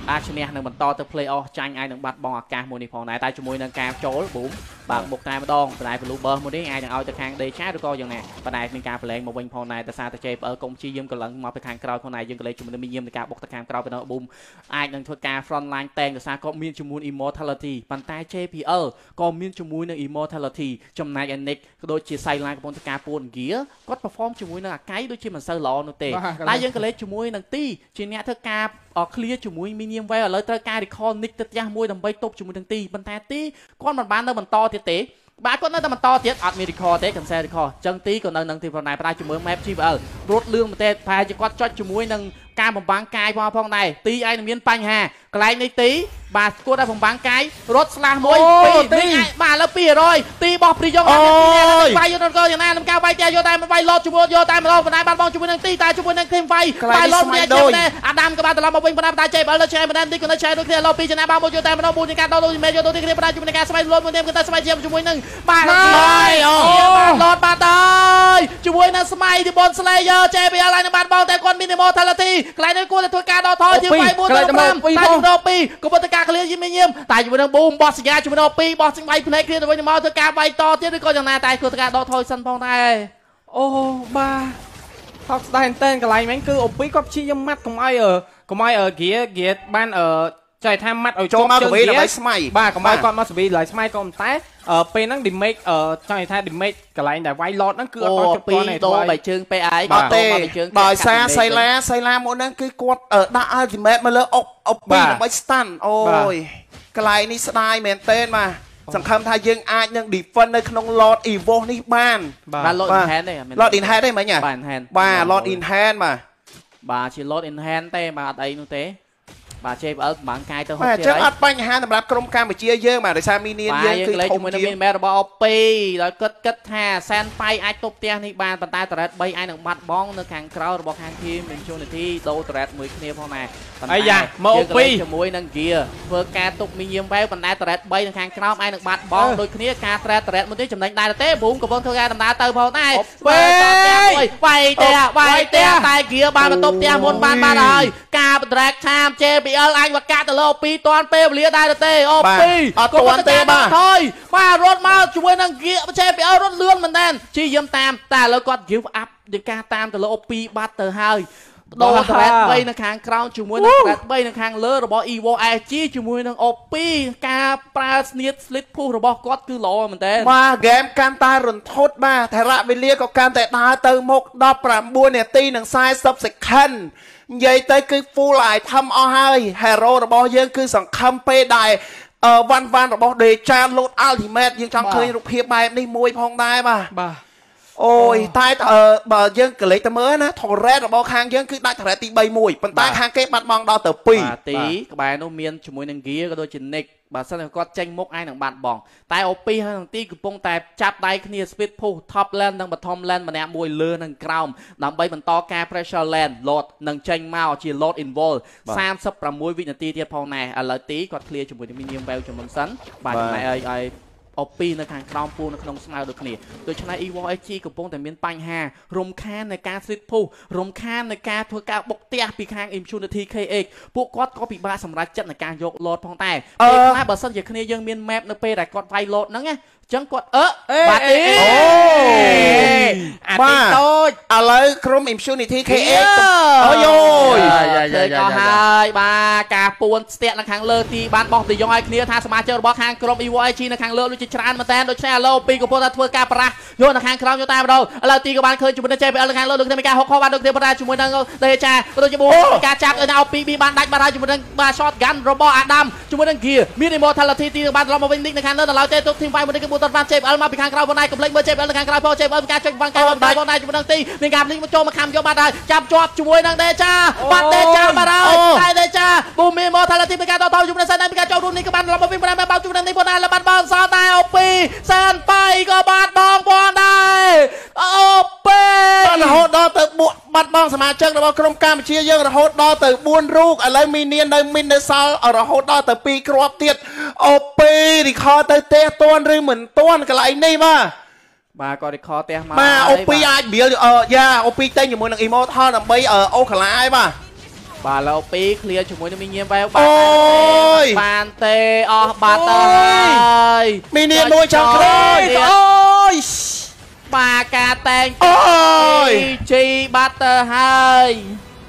អាចឈ្នះនឹងបន្តទៅ play off ចាញ់អាចនឹងបាត់បង់ឱកាសមួយនេះផងដែរតែជាមួយនឹងការចូលប៊ូមបាទបុកតែម្ដងប៉ុន្តែ blue burst មួយនេះអាចនឹងឲ្យទៅខាង Decha ឬក៏យ៉ាងណាប៉ុន្តែមានការប្រឡែងមកវិញផងដែរតែសារតែ JPL កុំព្យាយាមកឡើងមកទៅខាងក្រោយផងដែរយើងក៏លេចជាមួយនឹងមានយាមនៃការបុកទៅខាងក្រោយប៉ុន្តែ boom អាចនឹងធ្វើការ front line តែងដោយសារគាត់មានជាមួយ immortality ប៉ុន្តែ JPL ក៏មានជាមួយនឹង immortality ចំណែកឯ Nick ក៏ដូចជា Silent កំពុងធ្វើការពួន gear គាត់ perform ជាមួយនឹងអាកៃដូចជាមិនសូវល្អនោះទេតែយើងក៏លេចជាមួយនឹងទីជាអ្នកធ្វើការclear ជាមួយ minion wave ឥឡូវត្រូវការ recall Nick ទៅផ្ទះមួយដើម្បីទប់ជាមួយនឹងទីប៉ុន្តែទីគាត់មិនបាននៅបន្តទៀតទេបាទគាត់នៅតែបន្តទៀតអត់មាន recall ទេ cancel recall អញ្ចឹងទីក៏នៅនឹងទីប្រណែប្រាជាមួយ map GPL រត់លឿងមែនទេប្រហែលជាគាត់ចុចជាមួយនឹងការបំបាំងកាយផងដែរទីឯងនឹងមានបញ្ហាកន្លែងនេះទីបាទគួរតែបំបាំងកាយរត់ស្លាស់មួយពីរបាទឥឡូវ200ទីបោះព្រីយ៉ងអត់វាយយកដល់យ៉ាងណានឹងការវាយតែយកតែមិនវាយឡតជាមួយយកតែម្ដងប៉ុន្តែបានបងជាមួយនឹងទីតែជាមួយនឹង team វាយតែឡតវាដែរអាដាមក៏បានត្រឡប់មកវិញប៉ុន្តែតែ JBL នៅឆែម្ដងទីក៏នៅឆែដូចគ្នាឡតពីចំណាបងមកយកតែម្ដងមួយនៃការដោះលុយមេយកទៅទីគ្នាប៉ុន្តែជាមួយនឹងការស្វែងលត់មួយនេះគឺតែស្វែងជាមួយនឹងបាទឡតបាទហើយជាមួយនឹងស្មៃទីបន Slayer JBL ហើយនឹងបានបងតែគាត់មាន immortality កន្លែងនេះគួរតែធ្វើការដោះថយជាវាយ4ទៅ5តែជាមួយនឹង2ក៏ប៉ុន្តែការ clear យីញៀមតែជាមួយនឹង boom បោះសញ្ញាជាមួយនឹង2បោះស្វាយភ្នែកគ្នាទៅវិញទៅមកធ្វើការវាយតទៀតឬក៏យ៉ាងណាតែគួរធ្វើការដកថយសិនផងដែរអូបាទថកស្ដាយតែកន្លែងហ្នឹងគឺអូពីគាត់ព្យាយាមម៉ាត់កុំឲ្យហ្គាបានចែកថាម៉ាត់ឲ្យចូលមកកវីដើម្បីស្មៃបាទកុំឲ្យគាត់មកស្វីឡើយស្មៃក៏តែពេលហ្នឹង damage ចង់និយាយថា damage កន្លែងដែលវាយ lot ហ្នឹងគឺអត់ដល់ជប់គាត់ទេដូរបីជើងពេលឯងអត់ទេដោយសារសៃឡាមុនហ្នឹងគឺគាត់ដាក់ ultimate មកលើអុកពីដើម្បី stun អូយកន្លែងនេះស្ដាយមែនទែនបាទសង្ឃឹមថាយើងអាចនឹង defend នៅក្នុង Lord Evoke នេះបានបាទ Lord in hand ទេ Lord in hand ទេមិញបាទ Lord in hand បាទជា Lord in hand ទេបាទអត់អីនោះទេបាទ JPL បាំងកាយទៅហូបទៀតហើយអញ្ចឹងអត់បញ្ហាសម្រាប់ក្រុមកម្ពុជាយើងបាទដោយសារមីនៀនយើងគឺធំជាមួយនឹងមានមែនរបស់ OP ដោយគិតថាសែនប៉ៃអាចទប់ផ្ទះនេះបានប៉ុន្តែតរ៉េត3អាចនឹងបាត់បង់នៅខាងក្រៅរបស់ខាងធីមមានជួននាទីដូរតរ៉េតមួយគ្នាផងដែរប៉ុន្តែមក OP ជាមួយនឹង Gear ធ្វើការទប់មីញៀមវ៉ែវប៉ុន្តែតរ៉េត3នៅខាងក្រោមអាចនឹងបាត់បង់ដូចគ្នាការតរ៉េតមួយទៀតចំណេញដែរទេប៊ូមកំពុងធ្វើការដំណើរទៅផងដែរវាយតែតែ Gear បានបន្ទប់ផ្ទះមុនបានហើយការ drag time JPL អាចវកាទៅលើ OP តាន់ពេលវេលាដែរទេ OP អត់តាន់ទេបាទហើយបាទរត់មកជាមួយនឹង Gear JPL រត់លឿនមែនតើជាយាមតាមតែឥឡូវគាត់ give up នៃការតាមទៅលើ OP បាត់ទៅហើយដូរ thread 3នៅខាងក្រោមជាមួយនឹង thread 3នៅខាងលើរបស់ Evo SG ជាមួយនឹង OP ការប្រើស្នៀត slit push របស់គាត់គឺល្អមែនតើបាទ game កាន់តែរន្ធត់បាទថេរៈវេលាក៏កាន់តែដើរទៅមុខ19នាទីនិង40 second និយាយទៅគឺ full item អស់ហើយ hero របស់យើងគឺសង្ឃឹមពេលដែរវ៉ាន់របស់ Decha load ultimate យើងចង់ឃើញរូបភាពបែបនេះមួយផងដែរបាទអូយតែបើយើងកលេចទៅមើលណា Torret របស់ខាងយើងគឺដាច់ Torret ទី3មួយប៉ុន្តែខាងគេបាត់បង់ដល់ទៅ2 បាទទីក្បែរនោះមានជាមួយនឹង Gear ក៏ដូចជា Nick បើសិនគាត់ចេញមុខឯងនឹងបាត់បង់តែ OP ហើយនឹងទីកំពុងតែចាប់ដៃគ្នា speed push top lane និង bottom lane ម្នាក់មួយលើនិងក្រោមដើម្បីបន្តការ pressure lane load នឹងចេញមកជា load involve 36វិនាទីទៀតផងដែរឥឡូវទីគាត់ clear ជាមួយនឹង minion wave ចំនួនសិនបាទចំណែកឲ្យ OP នៅខាងក្រោមពូនៅក្នុងស្មៅដូចគ្នាដូច្នេះ Evo SG កំពុងតែមានបញ្ហារំខាននៃការ street push រំខាននៃការធ្វើការបុកផ្ទះពីខាង Impunity KX ពួកគាត់ក៏ពិបាកសម្រេចចិត្តនៃការយក load ផងដែរពេលខ្លះបើសិនជាគ្នាយើងមាន map នៅពេលដែលគាត់វាយ load ហ្នឹងណាចឹងគាត់បាទទីអាទីតូចឥឡូវក្រុម Impunity KX អូយក៏ហើយបាទការពួនស្ទាក់នៅខាងលើទីបានបោះទីយ៉ងឲ្យគ្នាថាសមាជិករបស់ខាងក្រុម Evo SG នៅខាងលើដូចជាច្រើនមែនតើដូច្នេះឥឡូវពីកំពុងតែធ្វើការប្រាស់យកនៅខាងក្រោមយកតែម្ដងឥឡូវទីក៏បានឃើញជាមួយនឹង JPL នៅខាងលើដូចគ្នាមានការហុកខបានដូចគ្នាប៉ុន្តែជាមួយនឹង Decha ក៏ដូចជាបូការចាប់នៅ OP បានដាច់បាត់ហើយជាមួយនឹងបាទ shotgun របស់ Adam ជាមួយនឹង Gear មាន immortality ទីបានត្រឡប់មកវិញនៅខាងលើដល់ទៅទុក team fight មួយនេះគឺ បាន JPL មកពីខាងក្រៅបងណៃកំភ្លេចមើល JPL នៅខាងក្រៅផង JPL ការចេញវ៉ាន់កែបងណៃជាមួយនឹងទីមានការភ្លេចមកចូលមកខំយកបាត់ហើយចាប់ជាប់ជាមួយនឹង Decha បាត់ Decha បាត់ហើយតែ Decha ប៊ូមីម៉ូថាឡាទីមានការតតជាមួយនឹងសែនមានការចូលរួមនេះក៏បានរាប់មកវិញប៉ុន្តែបោកជាមួយនឹងនេះប៉ុន្តែបាត់បង់សល់តែ OP សែនប៉ៃក៏បាត់បង់ផងដែរ OP រហូតដល់ទៅបាត់បង់សមាជិករបស់ក្រុមកម្ពុជាយើងរហូតដល់ទៅ4រូបឥឡូវមីនៀននៅមីននៅសល់រហូតដល់ទៅ2គ្រាប់ទៀត OP រីខទៅទេតន់ឬមិនតន់កន្លែងនេះបាទក៏ record ផ្ទះមកបាទ OP អាចបៀលOP តែជាមួយនឹង Immortal ដើម្បីអូកាឡាហើយបាទ bà lâu pi clear chúng mình mình veo bàn tê bà tê mini nuôi trong rồi ôi bà ca tên ôi chi butter hai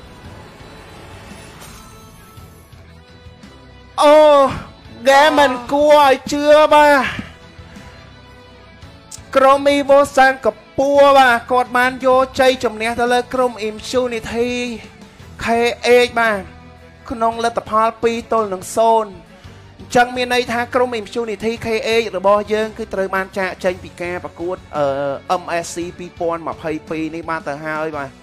ô ghé mình cua chưa ba Chrome vô sang cặp pua ba cột man vô chay chồng nè ta lên Chrome Immunity KE ba nông lên tập hall pi tôi nâng xôn chẳng miền này tha Chrome Immunity KE rồi bao giờ cứ trời ban cha tranh bị ca và cuốn MSC pi pon mà pay pi này ba tờ hai ba